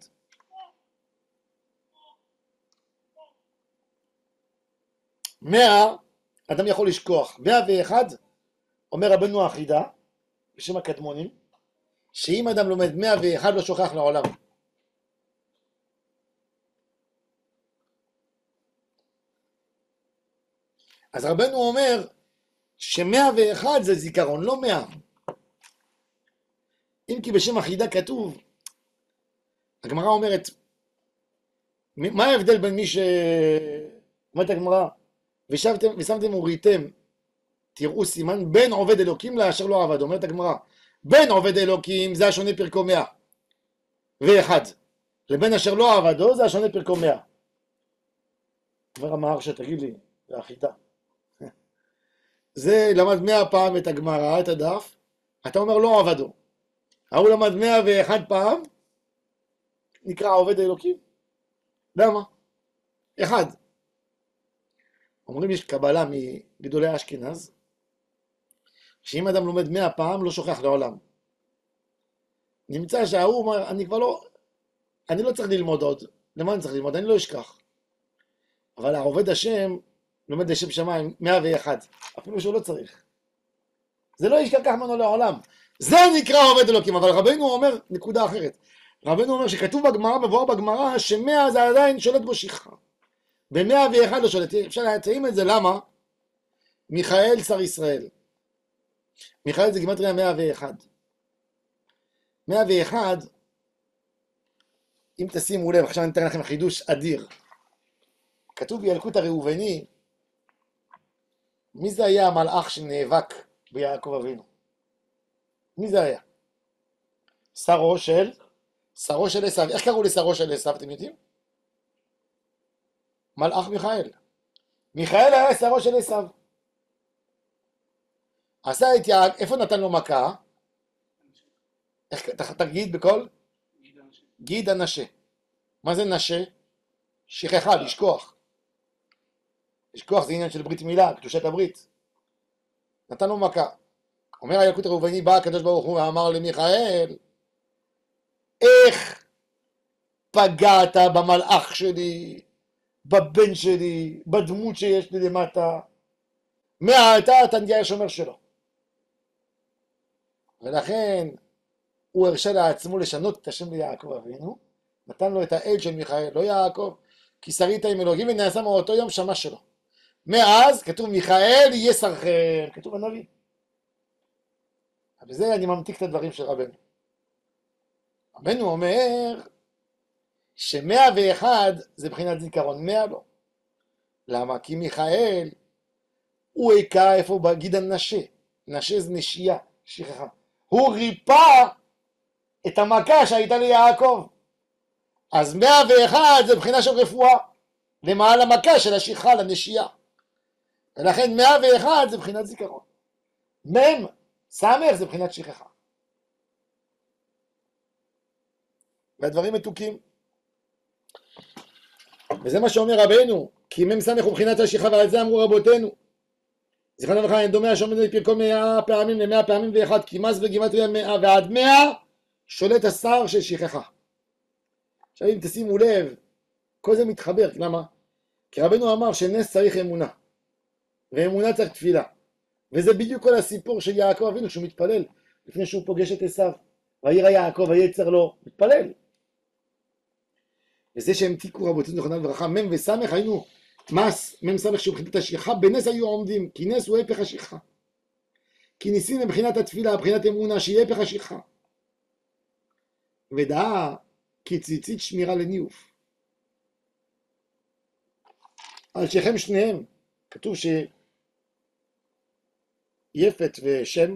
מאה, אדם יכול לשכוח. מאה ואחד, אומר רבנו האחידה, בשם הקדמונים, שאם אדם לומד מאה ואחד לא שוכח לעולם. אז רבנו אומר שמאה ואחד זה זיכרון, לא מאה. אם כי בשם אחידה כתוב, הגמרא אומרת, מה ההבדל בין מי ש... אומרת הגמרא, ושבתם, ושמתם וראיתם, תראו סימן בין עובד אלוקים לאשר לא עבד. אומרת הגמרא, בין עובד אלוקים זה השונה פרקו מאה ואחד, לבין אשר לא עבדו זה השונה פרקו מאה. אומר המהרש"א, תגיד לי, זה אחידה. זה למד מאה פעם את הגמרא, את הדף, אתה אומר לא עבדו. ההוא למד מאה ואחד פעם, נקרא עובד האלוקים. למה? אחד. אומרים יש קבלה מגדולי אשכנז, שאם אדם לומד מאה פעם לא שוכח לעולם. נמצא שההוא אומר, אני כבר לא, אני לא צריך ללמוד עוד. למה אני צריך ללמוד? אני לא אשכח. אבל העובד השם לומד לשם שמיים מאה ואחד, אפילו שהוא לא צריך. זה לא ישכח ממנו לעולם. זה נקרא עובד אלוקים. אבל רבנו אומר נקודה אחרת. רבנו אומר שכתוב בגמרא, מבואר בגמרא, שמאה זה עדיין שולט בו שכחה. במאה ואחד לא שולט. אפשר להתאים את זה, למה? מיכאל שר ישראל. מיכאל זה גימטריה מאה ואחד. מאה ואחד, אם תשימו לב, עכשיו אני אתן לכם חידוש אדיר. כתוב בילקוט הראובני, מי זה היה המלאך שנאבק ביעקב אבינו? מי זה היה? שרו של, שרו של עשיו. איך קראו לשרו של עשיו, אתם יודעים? מלאך מיכאל. מיכאל היה שרו של עשיו. עשה את יעקב, איפה נתן לו מכה? איך תגיד בכל? גיד הנשה. מה זה נשה? שכחה, לשכוח. לשכוח זה עניין של ברית מילה, קדושת הברית. נתן לו מכה. אומר הילקוט הראובני, בא הקדוש ברוך הוא ואמר למיכאל, איך פגעת במלאך שלי, בבן שלי, בדמות שיש לי למטה, מעתה אתה נהיה השומר שלו. ולכן הוא הרשה לעצמו לשנות את השם ליעקב אבינו, נתן לו את האל של מיכאל, לא יעקב, כי שרית עם אלוהים ונעשה מאותו יום שמש שלו. מאז כתוב מיכאל יהיה שרכם, כתוב הנביא. ובזה אני ממתיק את הדברים של רבנו. רבנו אומר שמאה ואחד זה בחינת זיכרון, מאה לא. למה? כי מיכאל הוא הכה איפה בגיד הנשה, נשה זה נשייה, שכחה. הוא ריפא את המכה שהייתה ליעקב. אז מאה ואחד זה בחינה של רפואה, למעל המכה של השכחה לנשייה. ולכן מאה ואחד זה בחינת זיכרון. מם, סמך זה בחינת שכחה. והדברים מתוקים. וזה מה שאומר רבנו, כי מם סמך הוא בחינת השכחה, ועל זה אמרו רבותינו. זיכרון לברכה, אין דומה השומד לפרקו מאה פעמים למאה פעמים ואחד, כי מס בגימטריה מאה ועד מאה שולט השר של שכחה. עכשיו אם תשימו לב, כל זה מתחבר, למה? כי רבנו אמר שנס צריך אמונה, ואמונה צריך תפילה, וזה בדיוק כל הסיפור של יעקב אבינו שהוא מתפלל, לפני שהוא פוגש את עשיו, וירא יעקב ויצר לו, מתפלל. וזה שהמתיקו רבותינו זיכרונם לברכה, מם וסמך היינו מס, מם סמך שהוא בחינת השכחה, בנס היו עומדים, כי נס הוא הפך השכחה. כי ניסים מבחינת התפילה, מבחינת אמונה, שהיא הפך השכחה. ודעה כי ציצית שמירה לניוף. על שכם שניהם, כתוב שיפת ושם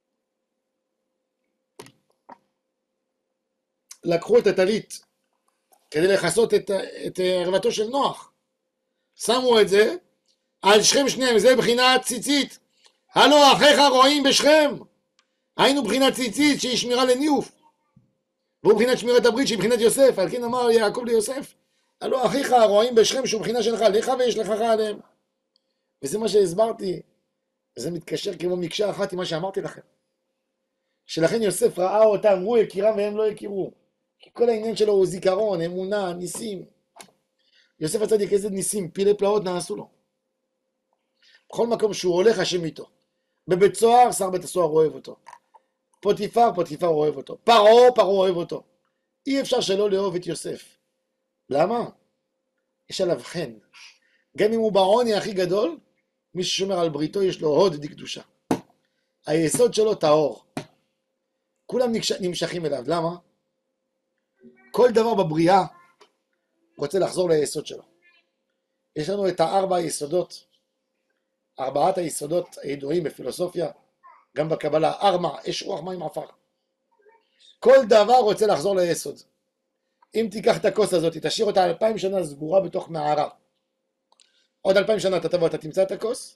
לקחו את הטלית כדי לחסות את, את ערוותו של נוח. שמו את זה על שכם שניהם, זה בחינת ציצית. הלא אחיך רואים בשכם. היינו בחינת ציצית שהיא שמירה לניוף. והוא בחינת שמירת הברית שהיא בחינת יוסף. על כן אמר יעקב ליוסף, הלא אחיך רואים בשכם שהוא בחינה שלך, לך ויש לכך עליהם. וזה מה שהסברתי. וזה מתקשר כמו מקשה אחת עם מה שאמרתי לכם. שלכן יוסף ראה אותם, הוא הכירם והם לא הכירו. כי כל העניין שלו הוא זיכרון, אמונה, ניסים. יוסף הצדיק, איזה ניסים, פילי פלאות נעשו לו. בכל מקום שהוא הולך, השם איתו. בבית סוהר, שר בית הסוהר אוהב אותו. פוטיפר, פוטיפר אוהב אותו. פרעה, פרעה אוהב אותו. אי אפשר שלא לאהוב את יוסף. למה? יש עליו חן. גם אם הוא בעוני הכי גדול, מי ששומר על בריתו יש לו הוד דקדושה. היסוד שלו טהור. כולם נמשכים אליו. למה? כל דבר בבריאה רוצה לחזור ליסוד שלו. יש לנו את הארבע היסודות, ארבעת היסודות הידועים בפילוסופיה, גם בקבלה, ארמה, אש רוח מים עפר. כל דבר רוצה לחזור ליסוד. אם תיקח את הכוס הזאת, תשאיר אותה אלפיים שנה סגורה בתוך מערה. עוד אלפיים שנה אתה תבוא, אתה תמצא את הכוס?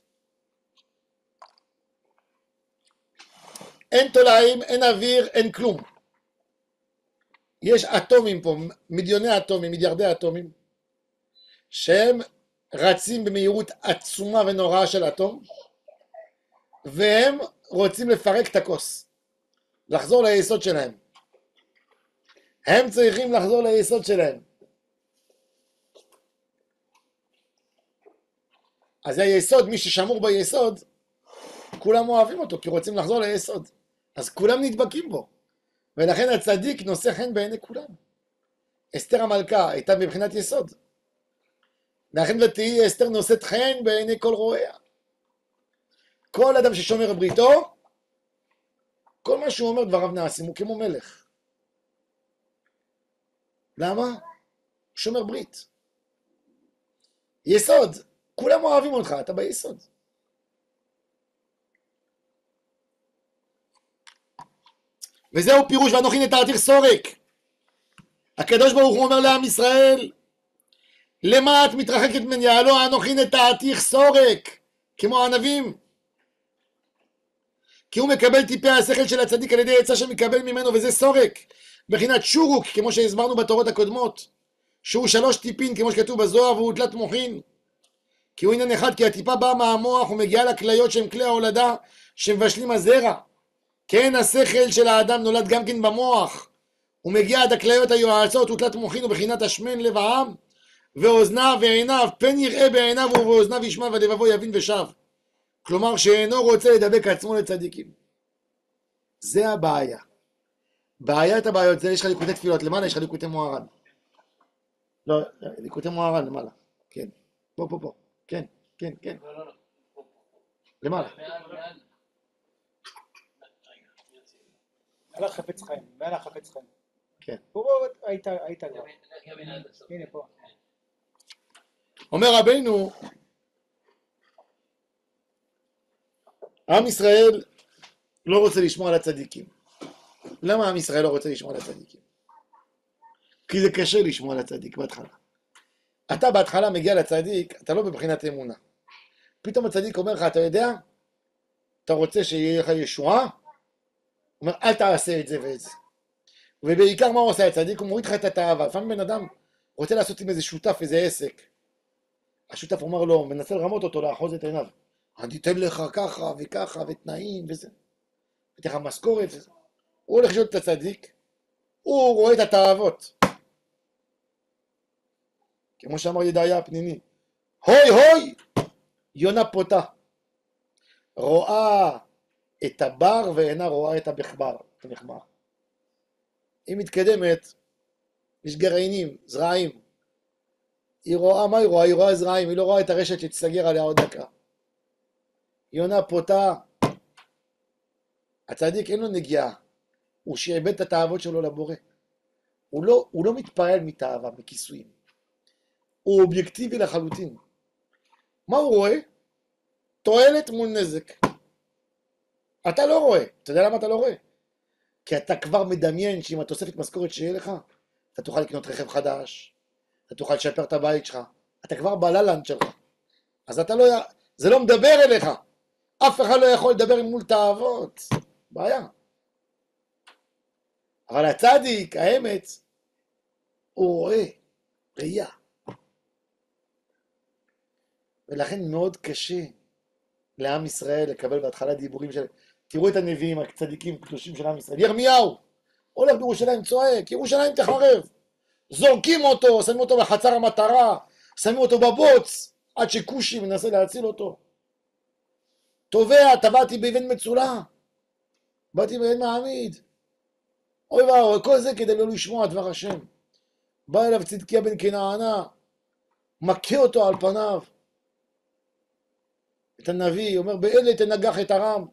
אין תולעים, אין אוויר, אין כלום. יש אטומים פה, מיליוני אטומים, מיליארדי אטומים, שהם רצים במהירות עצומה ונוראה של אטום, והם רוצים לפרק את הכוס, לחזור ליסוד שלהם. הם צריכים לחזור ליסוד שלהם. אז היסוד, מי ששמור ביסוד, כולם אוהבים אותו, כי רוצים לחזור ליסוד. אז כולם נדבקים בו. ולכן הצדיק נושא חן בעיני כולם. אסתר המלכה הייתה מבחינת יסוד. לכן ותהי אסתר נושאת חן בעיני כל רואיה. כל אדם ששומר בריתו, כל מה שהוא אומר דבריו נעשים, הוא כמו מלך. למה? הוא שומר ברית. יסוד. כולם אוהבים אותך, אתה ביסוד. וזהו פירוש ואנוכי נטעתיך סורק. הקדוש ברוך הוא אומר לעם ישראל, למה את מתרחקת ממני? הלא אנוכי נטעתיך סורק, כמו הענבים. כי הוא מקבל טיפי השכל של הצדיק על ידי עצה שמקבל ממנו, וזה סורק. בחינת שורוק, כמו שהסברנו בתורות הקודמות, שהוא שלוש טיפין, כמו שכתוב בזוהר, והוא תלת מוחין. כי הוא עניין אחד, כי הטיפה באה מהמוח ומגיעה לכליות שהם כלי ההולדה שמבשלים הזרע. כן, השכל של האדם נולד גם כן במוח. הוא מגיע עד הכליות היועצות ותלת מוחין ובחינת השמן לב העם, ואוזניו ועיניו, פן יראה בעיניו ובאוזניו ישמע ולבבו יבין ושב. כלומר שאינו רוצה לדבק עצמו לצדיקים. זה הבעיה. בעיית הבעיות זה, יש לך ליקוטי תפילות, למעלה יש לך ליקוטי מוהר"ן. לא, ליקוטי מוהר"ן למעלה. כן. פה, פה, פה. כן, כן, כן. למעלה. מעל החפץ חיים, מעל החפץ חיים. כן. פה בוא, היית כבר. הנה פה. אומר רבינו, עם ישראל לא רוצה לשמוע על הצדיקים. למה עם ישראל לא רוצה לשמוע על הצדיקים? כי זה קשה לשמוע על הצדיק בהתחלה. אתה בהתחלה מגיע לצדיק, אתה לא בבחינת אמונה. פתאום הצדיק אומר לך, אתה יודע? אתה רוצה שיהיה לך ישועה? הוא אומר, אל תעשה את זה ואת זה. ובעיקר מה הוא עושה הצדיק? הוא מוריד לך את התאווה. לפעמים בן אדם רוצה לעשות עם איזה שותף, איזה עסק. השותף אומר לו, הוא מנסה לרמות אותו, לאחוז את עיניו. אני אתן לך ככה וככה ותנאים וזה. ותן לך משכורת וזה. הוא הולך לשאול את הצדיק, הוא רואה את התאוות. כמו שאמר ידעיה הפניני, הוי הוי, יונה פותה. רואה את הבר ואינה רואה את המחבר, את המחבר. היא מתקדמת, יש גרעינים, זרעים. היא רואה, מה היא רואה? היא רואה זרעים, היא לא רואה את הרשת שתסגר עליה עוד דקה. יונה פותה. הצדיק אין לו נגיעה, הוא שאיבד את התאוות שלו לבורא. הוא לא, הוא לא מתפעל מתאווה, מכיסויים. הוא אובייקטיבי לחלוטין. מה הוא רואה? תועלת מול נזק. אתה לא רואה. אתה יודע למה אתה לא רואה? כי אתה כבר מדמיין שעם התוספת משכורת שיהיה לך, אתה תוכל לקנות רכב חדש, אתה תוכל לשפר את הבית שלך, אתה כבר בללנד שלך. אז אתה לא, זה לא מדבר אליך. אף אחד לא יכול לדבר מול תאוות. בעיה. אבל הצדיק, האמת, הוא רואה, ראייה. ולכן מאוד קשה לעם ישראל לקבל בהתחלה דיבורים של תראו את הנביאים, הצדיקים, הקדושים של עם ישראל. ירמיהו, הולך בירושלים, צועק, ירושלים תחרב. זורקים אותו, שמים אותו בחצר המטרה, שמים אותו בבוץ, עד שכושי מנסה להציל אותו. תובע, טבעתי באבן מצולה, באתי באבן מעמיד. אוי ואוי, כל זה כדי לא לשמוע דבר השם. בא אליו צדקיה בן כנענה, מכה אותו על פניו. את הנביא, אומר, באלה תנגח את הרם.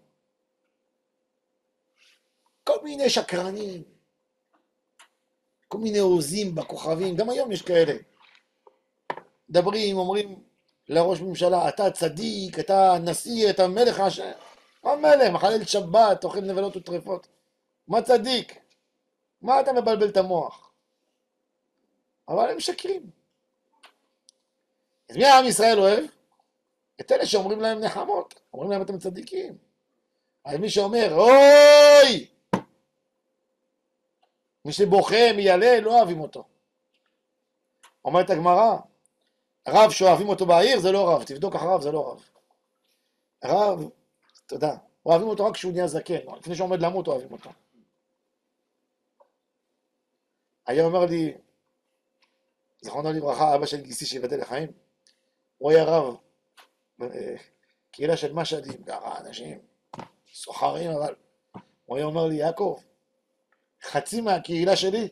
כל מיני שקרנים, כל מיני עוזים בכוכבים, גם היום יש כאלה. מדברים, אומרים לראש ממשלה, אתה צדיק, אתה נשיא, אתה מלך השם. מה מלך? מחלל שבת, אוכל נבלות וטרפות. מה צדיק? מה אתה מבלבל את המוח? אבל הם משקרים. אז מי העם ישראל אוהב? את אלה שאומרים להם נחמות, אומרים להם אתם צדיקים. אז מי שאומר, אוי! מי שבוכה, מיילל, לא אוהבים אותו. אומרת הגמרא, רב שאוהבים אותו בעיר זה לא רב, תבדוק אחריו זה לא רב. רב, תודה, אוהבים אותו רק כשהוא נהיה זקן, לפני שהוא עומד למות אוהבים אותו. היה אומר לי, זכרונו לברכה, אבא של גיסי שיבדל לחיים, הוא היה רב, קהילה של משדים, ככה אנשים סוחרים, אבל הוא היה אומר לי, יעקב, חצי מהקהילה שלי,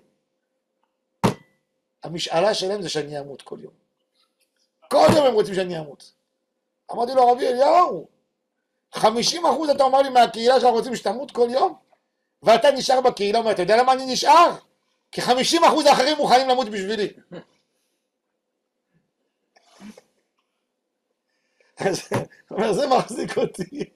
המשאלה שלהם זה שאני אמות כל יום. כל יום הם רוצים שאני אמות. אמרתי לו, רבי אליהו, חמישים אחוז אתה אומר לי מהקהילה שלך רוצים שתמות כל יום, ואתה נשאר בקהילה, אומר, אתה יודע למה אני נשאר? כי חמישים אחוז האחרים מוכנים למות בשבילי. אז הוא אומר, זה מחזיק אותי.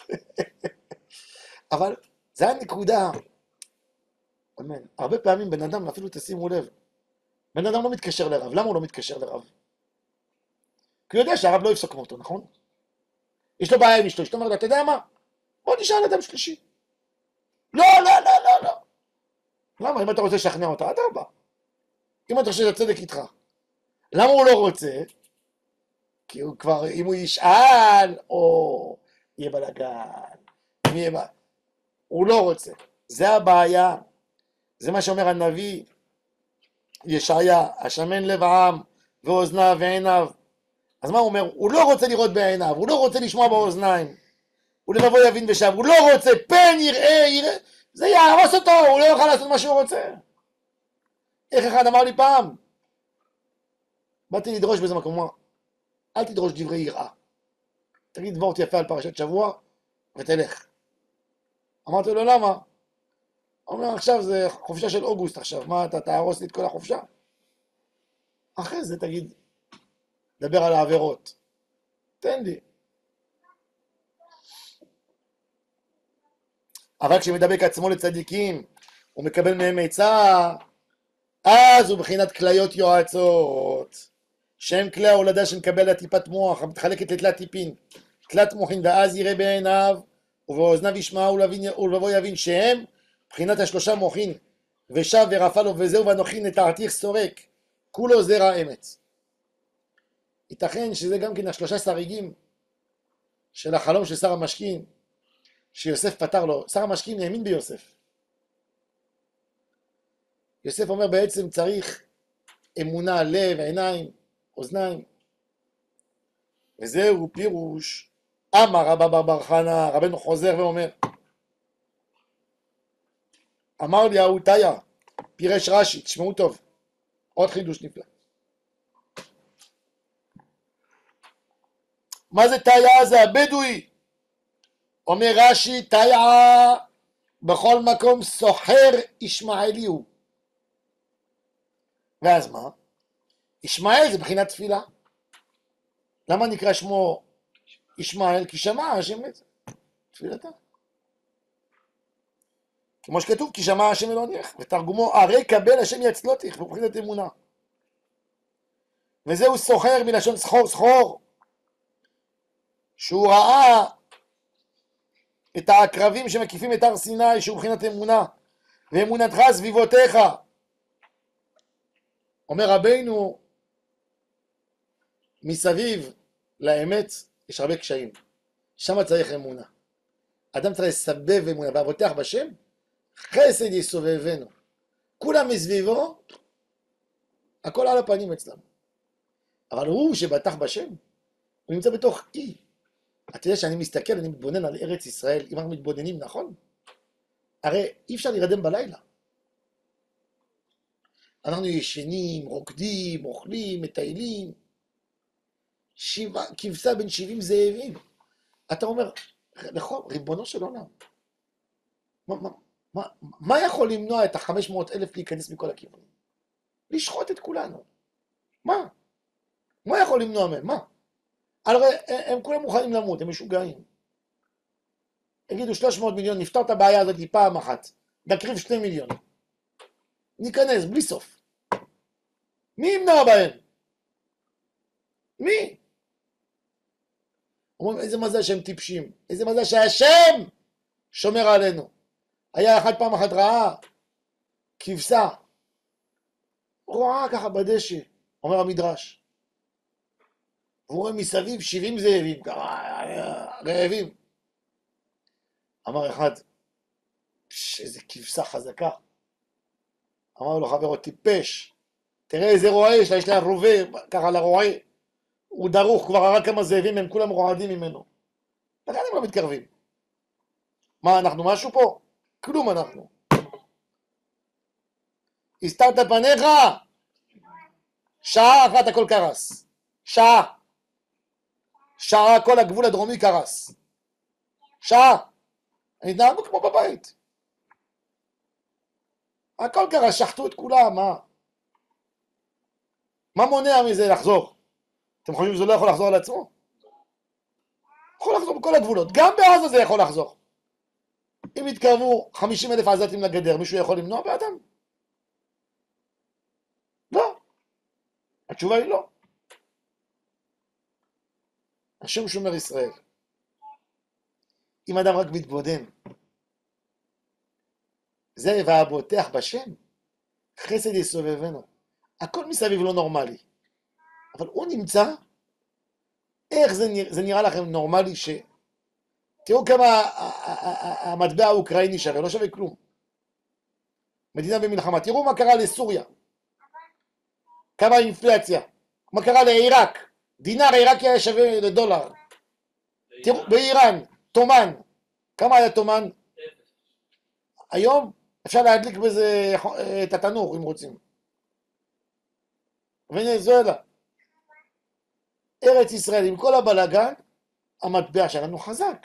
אבל זה הנקודה. אמן. הרבה פעמים בן אדם, אפילו תשימו לב, בן אדם לא מתקשר לרב. למה הוא לא מתקשר לרב? כי הוא יודע שהרב לא יפסוק מותו, נכון? יש לו בעיה עם אשתו, אשתו אומרת, אתה יודע מה? בוא נשאל אדם שלישי. לא, לא, לא, לא, לא. למה? אם אתה רוצה לשכנע אותה, אתה בא. אם אתה חושב שהצדק איתך. למה הוא לא רוצה? כי הוא כבר, אם הוא ישאל, או יהיה בלגן, אם יהיה בלגן. הוא לא רוצה. זה הבעיה. זה מה שאומר הנביא ישעיה, השמן לב העם ואוזניו ועיניו. אז מה הוא אומר? הוא לא רוצה לראות בעיניו, הוא לא רוצה לשמוע באוזניים. הוא לבוא יבין ושב, הוא לא רוצה, פן יראה, יראה. זה יהרוס אותו, הוא לא יוכל לעשות מה שהוא רוצה. איך אחד אמר לי פעם? באתי לדרוש באיזה מקום, אל תדרוש דברי יראה. תגיד דברות יפה על פרשת שבוע ותלך. אמרתי לו, למה? הוא אומר, עכשיו זה חופשה של אוגוסט עכשיו, מה אתה תהרוס לי את כל החופשה? אחרי זה תגיד, דבר על העבירות. תן לי. אבל כשמדבק עצמו לצדיקים, הוא מקבל מהם עצה, אז הוא בחינת כליות יועצות. שם כלי ההולדה שמקבל לטיפת מוח, המתחלקת לתלת טיפין, תלת מוחין, ואז יראה בעיניו, ובאוזניו ישמע ולבוא יבין שהם, בחינת השלושה מוחין, ושב ורפא לו וזהו ואנוכי נטעתיך סורק, כולו זרע אמץ. ייתכן שזה גם כן השלושה שריגים של החלום של שר המשכין, שיוסף פתר לו. שר המשכין האמין ביוסף. יוסף אומר בעצם צריך אמונה, לב, עיניים, אוזניים. וזהו פירוש, אמר רבא בר בר חנא, רבנו חוזר ואומר, אמר לי האותיה, פירש רש"י, תשמעו טוב, עוד חידוש נפלא. מה זה תיה? זה הבדואי. אומר רש"י, תיה בכל מקום סוחר ישמעאלי הוא. ואז מה? ישמעאל זה בחינת תפילה. למה נקרא שמו ישמעאל? כי שמע השם את תפילתה. כמו שכתוב, כי שמע השם אלוהיך, ותרגומו, הרי קבל השם יצלותיך, ובחינת אמונה. וזהו סוחר מלשון סחור סחור, שהוא ראה את העקרבים שמקיפים את הר סיני, שהוא בחינת אמונה, ואמונתך סביבותיך. אומר רבינו, מסביב לאמת יש הרבה קשיים, שם צריך אמונה. אדם צריך לסבב אמונה, והבוטח בשם, חסד יסובבנו. כולם מסביבו, הכל על הפנים אצלם. אבל הוא שבטח בשם, הוא נמצא בתוך אי. אתה יודע שאני מסתכל, אני מתבונן על ארץ ישראל, אם אנחנו מתבוננים, נכון? הרי אי אפשר להירדם בלילה. אנחנו ישנים, רוקדים, אוכלים, מטיילים. שבע, כבשה בין שבעים זאבים. אתה אומר, נכון, ריבונו של עולם. מה, מה, מה, מה יכול למנוע את ה-חמש מאות אלף להיכנס מכל הכיוונים? לשחוט את כולנו. מה? מה יכול למנוע מהם? מה? הרי הם כולם מוכנים למות, הם משוגעים. יגידו שלוש מאות מיליון, נפתור את הבעיה הזאת פעם אחת. נקריב שני מיליון. ניכנס, בלי סוף. מי ימנע בהם? מי? אומרים, איזה מזל שהם טיפשים. איזה מזל שהשם שומר עלינו. היה אחד פעם אחת רעה, כבשה. רואה ככה בדשא, אומר המדרש. והוא רואה מסביב שבעים זאבים, ככה, רעבים. אמר אחד, איזה כבשה חזקה. אמר לו חברו, טיפש, תראה איזה רועה יש לה, יש לה רובה, ככה לרועה. הוא דרוך, כבר הראה כמה זאבים, הם כולם רועדים ממנו. לכן הם לא מתקרבים. מה, אנחנו משהו פה? כלום אנחנו. הסתרת פניך, שעה אחת הכל קרס. שעה. שעה כל הגבול הדרומי קרס. שעה. התנהגו כמו בבית. הכל קרס, שחטו את כולם, מה? מה מונע מזה לחזור? אתם חושבים שזה לא יכול לחזור על עצמו? יכול לחזור בכל הגבולות. גם בעזה זה יכול לחזור. אם יתקרבו חמישים אלף עזתים לגדר, מישהו יכול למנוע באדם? לא. התשובה היא לא. השם שומר ישראל. אם אדם רק מתבודן, זה והבוטח בשם, חסד יסובבנו. הכל מסביב לא נורמלי. אבל הוא נמצא, איך זה נראה, זה נראה לכם נורמלי ש... תראו כמה המטבע האוקראיני שווה, לא שווה כלום. מדינה במלחמה. תראו מה קרה לסוריה. כמה אינפלציה. מה קרה לעיראק. דינר עיראקי היה שווה לדולר. תראו, באיראן, תומן. כמה היה תומן? היום אפשר להדליק בזה את התנור אם רוצים. ונזואלה. ארץ ישראל עם כל הבלגן, המטבע שלנו חזק.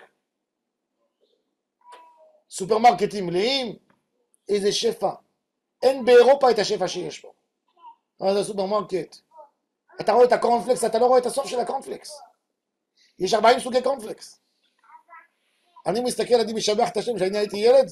סופרמרקטים מלאים, איזה שפע. אין באירופה את השפע שיש פה. מה זה סופרמרקט? אתה רואה את הקורנפלקס, אתה לא רואה את הסוף של הקורנפלקס. יש ארבעים סוגי קורנפלקס. אני מסתכל, אני משבח את השם, כשאני הייתי ילד,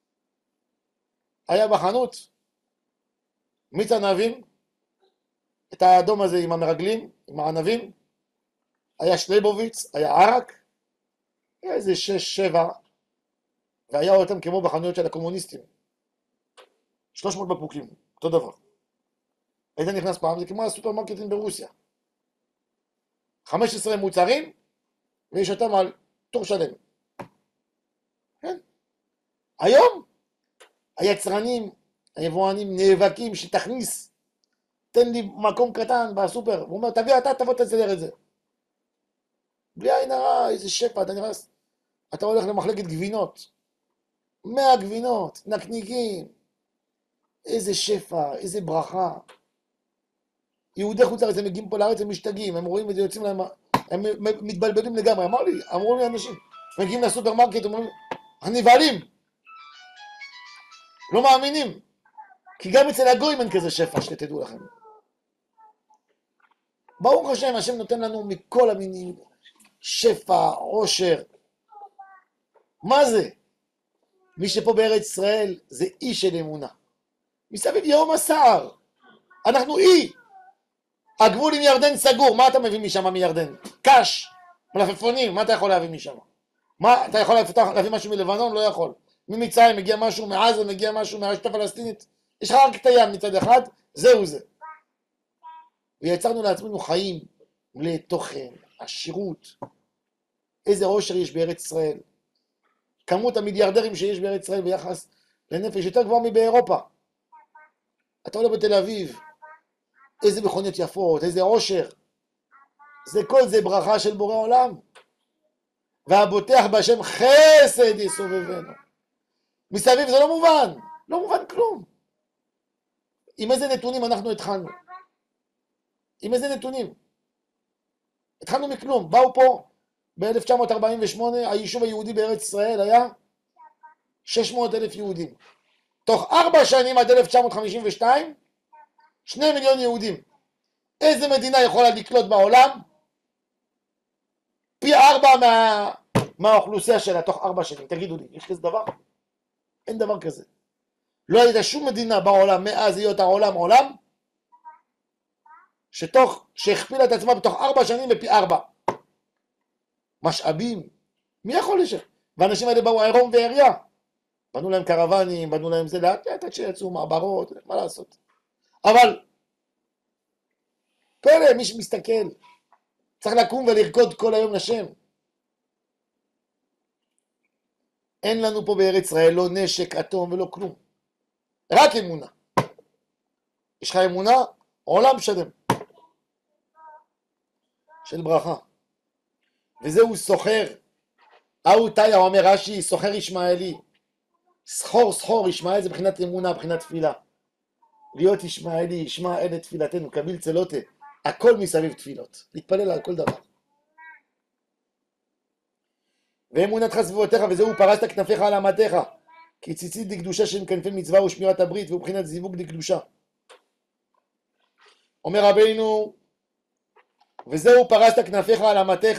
היה בחנות, מיץ ענבים, את האדום הזה עם המרגלים, עם הענבים, היה שלייבוביץ, היה ערק, היה איזה שש, שבע, והיה אותם כמו בחנויות של הקומוניסטים. שלוש מאות בקבוקים, אותו דבר. היית נכנס פעם, זה כמו הסופרמרקטים ברוסיה. חמישה עשר מוצרים, ויש אותם על טור שלם. כן? היום, היצרנים, היבואנים נאבקים שתכניס, תן לי מקום קטן בסופר, הוא אומר, תביא אתה, תבוא תסדר את זה. בלי עין הרע, איזה שפע, אתה נכנס, אתה הולך למחלקת גבינות, מאה גבינות, נקניקים, איזה שפע, איזה ברכה. יהודי חוץ לארץ, הם מגיעים פה לארץ, הם משתגעים, הם רואים את זה, יוצאים להם, הם מתבלבלים לגמרי, אמר לי, אמרו לי אנשים, מגיעים לסופרמרקט, אומרים, נבהלים, לא מאמינים, כי גם אצל הגויים אין כזה שפע, שתדעו לכם. ברוך השם, השם נותן לנו מכל המינים, שפע, עושר. מה זה? מי שפה בארץ ישראל זה אי של אמונה. מסביב יום הסער. אנחנו אי. הגבול עם ירדן סגור. מה אתה מביא משם מירדן? קש, מלפפונים, מה אתה יכול להביא משם? מה, אתה יכול להביא משהו מלבנון? לא יכול. ממצרים מגיע משהו, מעזה מגיע משהו, מהרשת הפלסטינית. יש לך רק את הים מצד אחד, זהו זה. ויצרנו לעצמנו חיים מלא תוכן, עשירות. איזה עושר יש בארץ ישראל. כמות המיליארדרים שיש בארץ ישראל ביחס לנפש יותר גבוה מבאירופה. אתה עולה בתל אביב, איזה מכוניות יפות, איזה עושר. זה כל זה ברכה של בורא עולם. והבוטח בהשם חסד יסובבנו. מסביב זה לא מובן, לא מובן כלום. עם איזה נתונים אנחנו התחלנו? עם איזה נתונים? התחלנו מכלום. באו פה ב-אלף תשע מאות ארבעים ושמונה, היישוב היהודי בארץ ישראל היה שש מאות אלף יהודים. תוך ארבע שנים עד אלף תשע מאות חמישים ושתיים, שני מיליון יהודים. איזה מדינה יכולה לקלוט בעולם? פי ארבע מה... מהאוכלוסייה שלה תוך ארבע שנים. תגידו לי, יש כזה דבר? אין דבר כזה. לא הייתה שום מדינה בעולם, מאז היות העולם עולם, שתוך, שהכפילה את עצמה בתוך ארבע שנים בפי ארבע. משאבים. מי יכול לשם? והאנשים האלה באו עירום ועריה. בנו להם קרוונים, בנו להם זה לאט לאט עד שיצאו מעברות, מה לעשות? אבל, פלא, מי שמסתכל, צריך לקום ולרקוד כל היום לשם. אין לנו פה בארץ ישראל לא נשק, אטום ולא כלום. רק אמונה. יש לך אמונה? עולם שלם. של ברכה. וזהו סוחר. אהו תאיה, אומר רש"י, סוחר ישמעאלי. סחור סחור, ישמעאל זה בחינת אמונה, בחינת תפילה. להיות ישמעאלי, ישמע אלה תפילתנו, קביל צלותה. הכל מסביב תפילות. להתפלל על כל דבר. ואמונתך סביבותיך, וזהו פרסת כנפיך על אמתיך. כי ציצית דקדושה של כנפי מצווה ושמירת הברית, והוא בחינת זיווג דקדושה. אומר רבינו, וזהו פרסת כנפיך על אמתיך,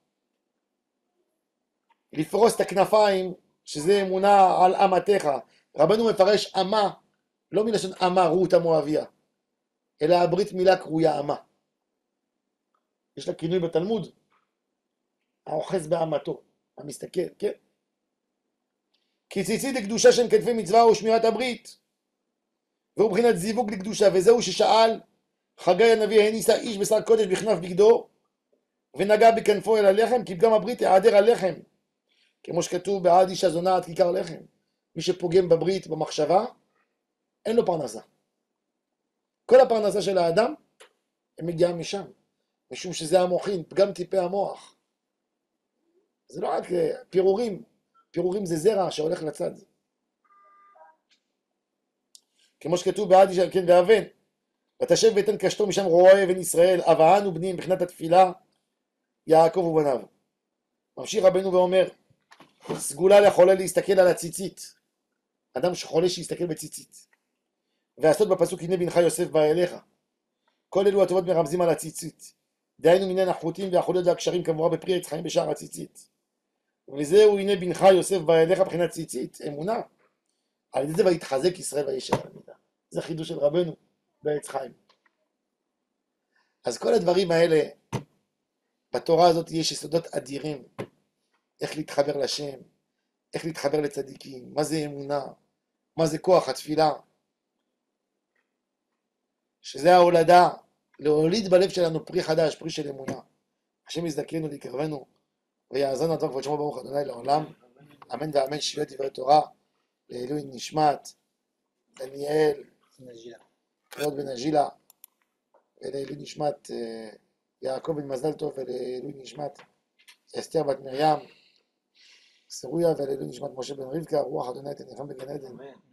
לפרוס את הכנפיים, שזה אמונה על אמתיך. רבנו מפרש אמה, לא מלשון אמה רות המואביה, אלא הברית מילה קרויה אמה. יש לה כינוי בתלמוד, האוחז באמתו, המסתכל, כן? כי ציצית לקדושה שם כתפי מצווה ושמירת הברית, והוא בחינת זיווג לקדושה, וזהו ששאל חגי הנביא, הניסה איש בשר קודש בכנף בגדו, ונגע בכנפו אל הלחם, כי פגם הברית יעדר הלחם, כמו שכתוב בעד אישה זונה עד כיכר לחם. מי שפוגם בברית במחשבה, אין לו פרנסה. כל הפרנסה של האדם, הם מגיעה משם, משום שזה המוחין, פגם טיפי המוח. זה לא רק פירורים, פירורים זה זרע שהולך לצד. כמו שכתוב בעד אישה, כן, ואבן, ותשב ותן קשתו משם רועה אבן ישראל, אברהם ובנים בחינת התפילה, יעקב ובניו. ממשיך רבנו ואומר, סגולה לחולה להסתכל על הציצית. אדם שחולה שיסתכל בציצית. והסוד בפסוק, הנה בנך יוסף בא אליך. כל אלו הטובות מרמזים על הציצית. דהיינו מניין החוטים והחולות והקשרים כמורה בפרי עץ חיים בשער הציצית. וזהו הנה בנך יוסף בא אליך בחינת ציצית, אמונה. על ידי זה ויתחזק ישראל וישב על המידה. זה חידוש של רבנו בעץ חיים. אז כל הדברים האלה, בתורה הזאת יש יסודות אדירים. איך להתחבר לשם, איך להתחבר לצדיקים, מה זה אמונה, מה זה כוח התפילה. שזה ההולדה, להוליד בלב שלנו פרי חדש, פרי של אמונה. השם יזדקנו ויקרבנו, ויעזרנו לדבר כבוד שמו ברוך ה' לעולם. אמן ואמן. שיהיה דברי תורה לעילוי נשמת דניאל, מאוד בן אג'ילה, ולעילוי נשמת יעקב בן מזל טוב, ולעילוי נשמת אסתר בת מרים, סרויה, ולעילוי נשמת משה בן רבקה, רוח ה' תניחם בגן עדן.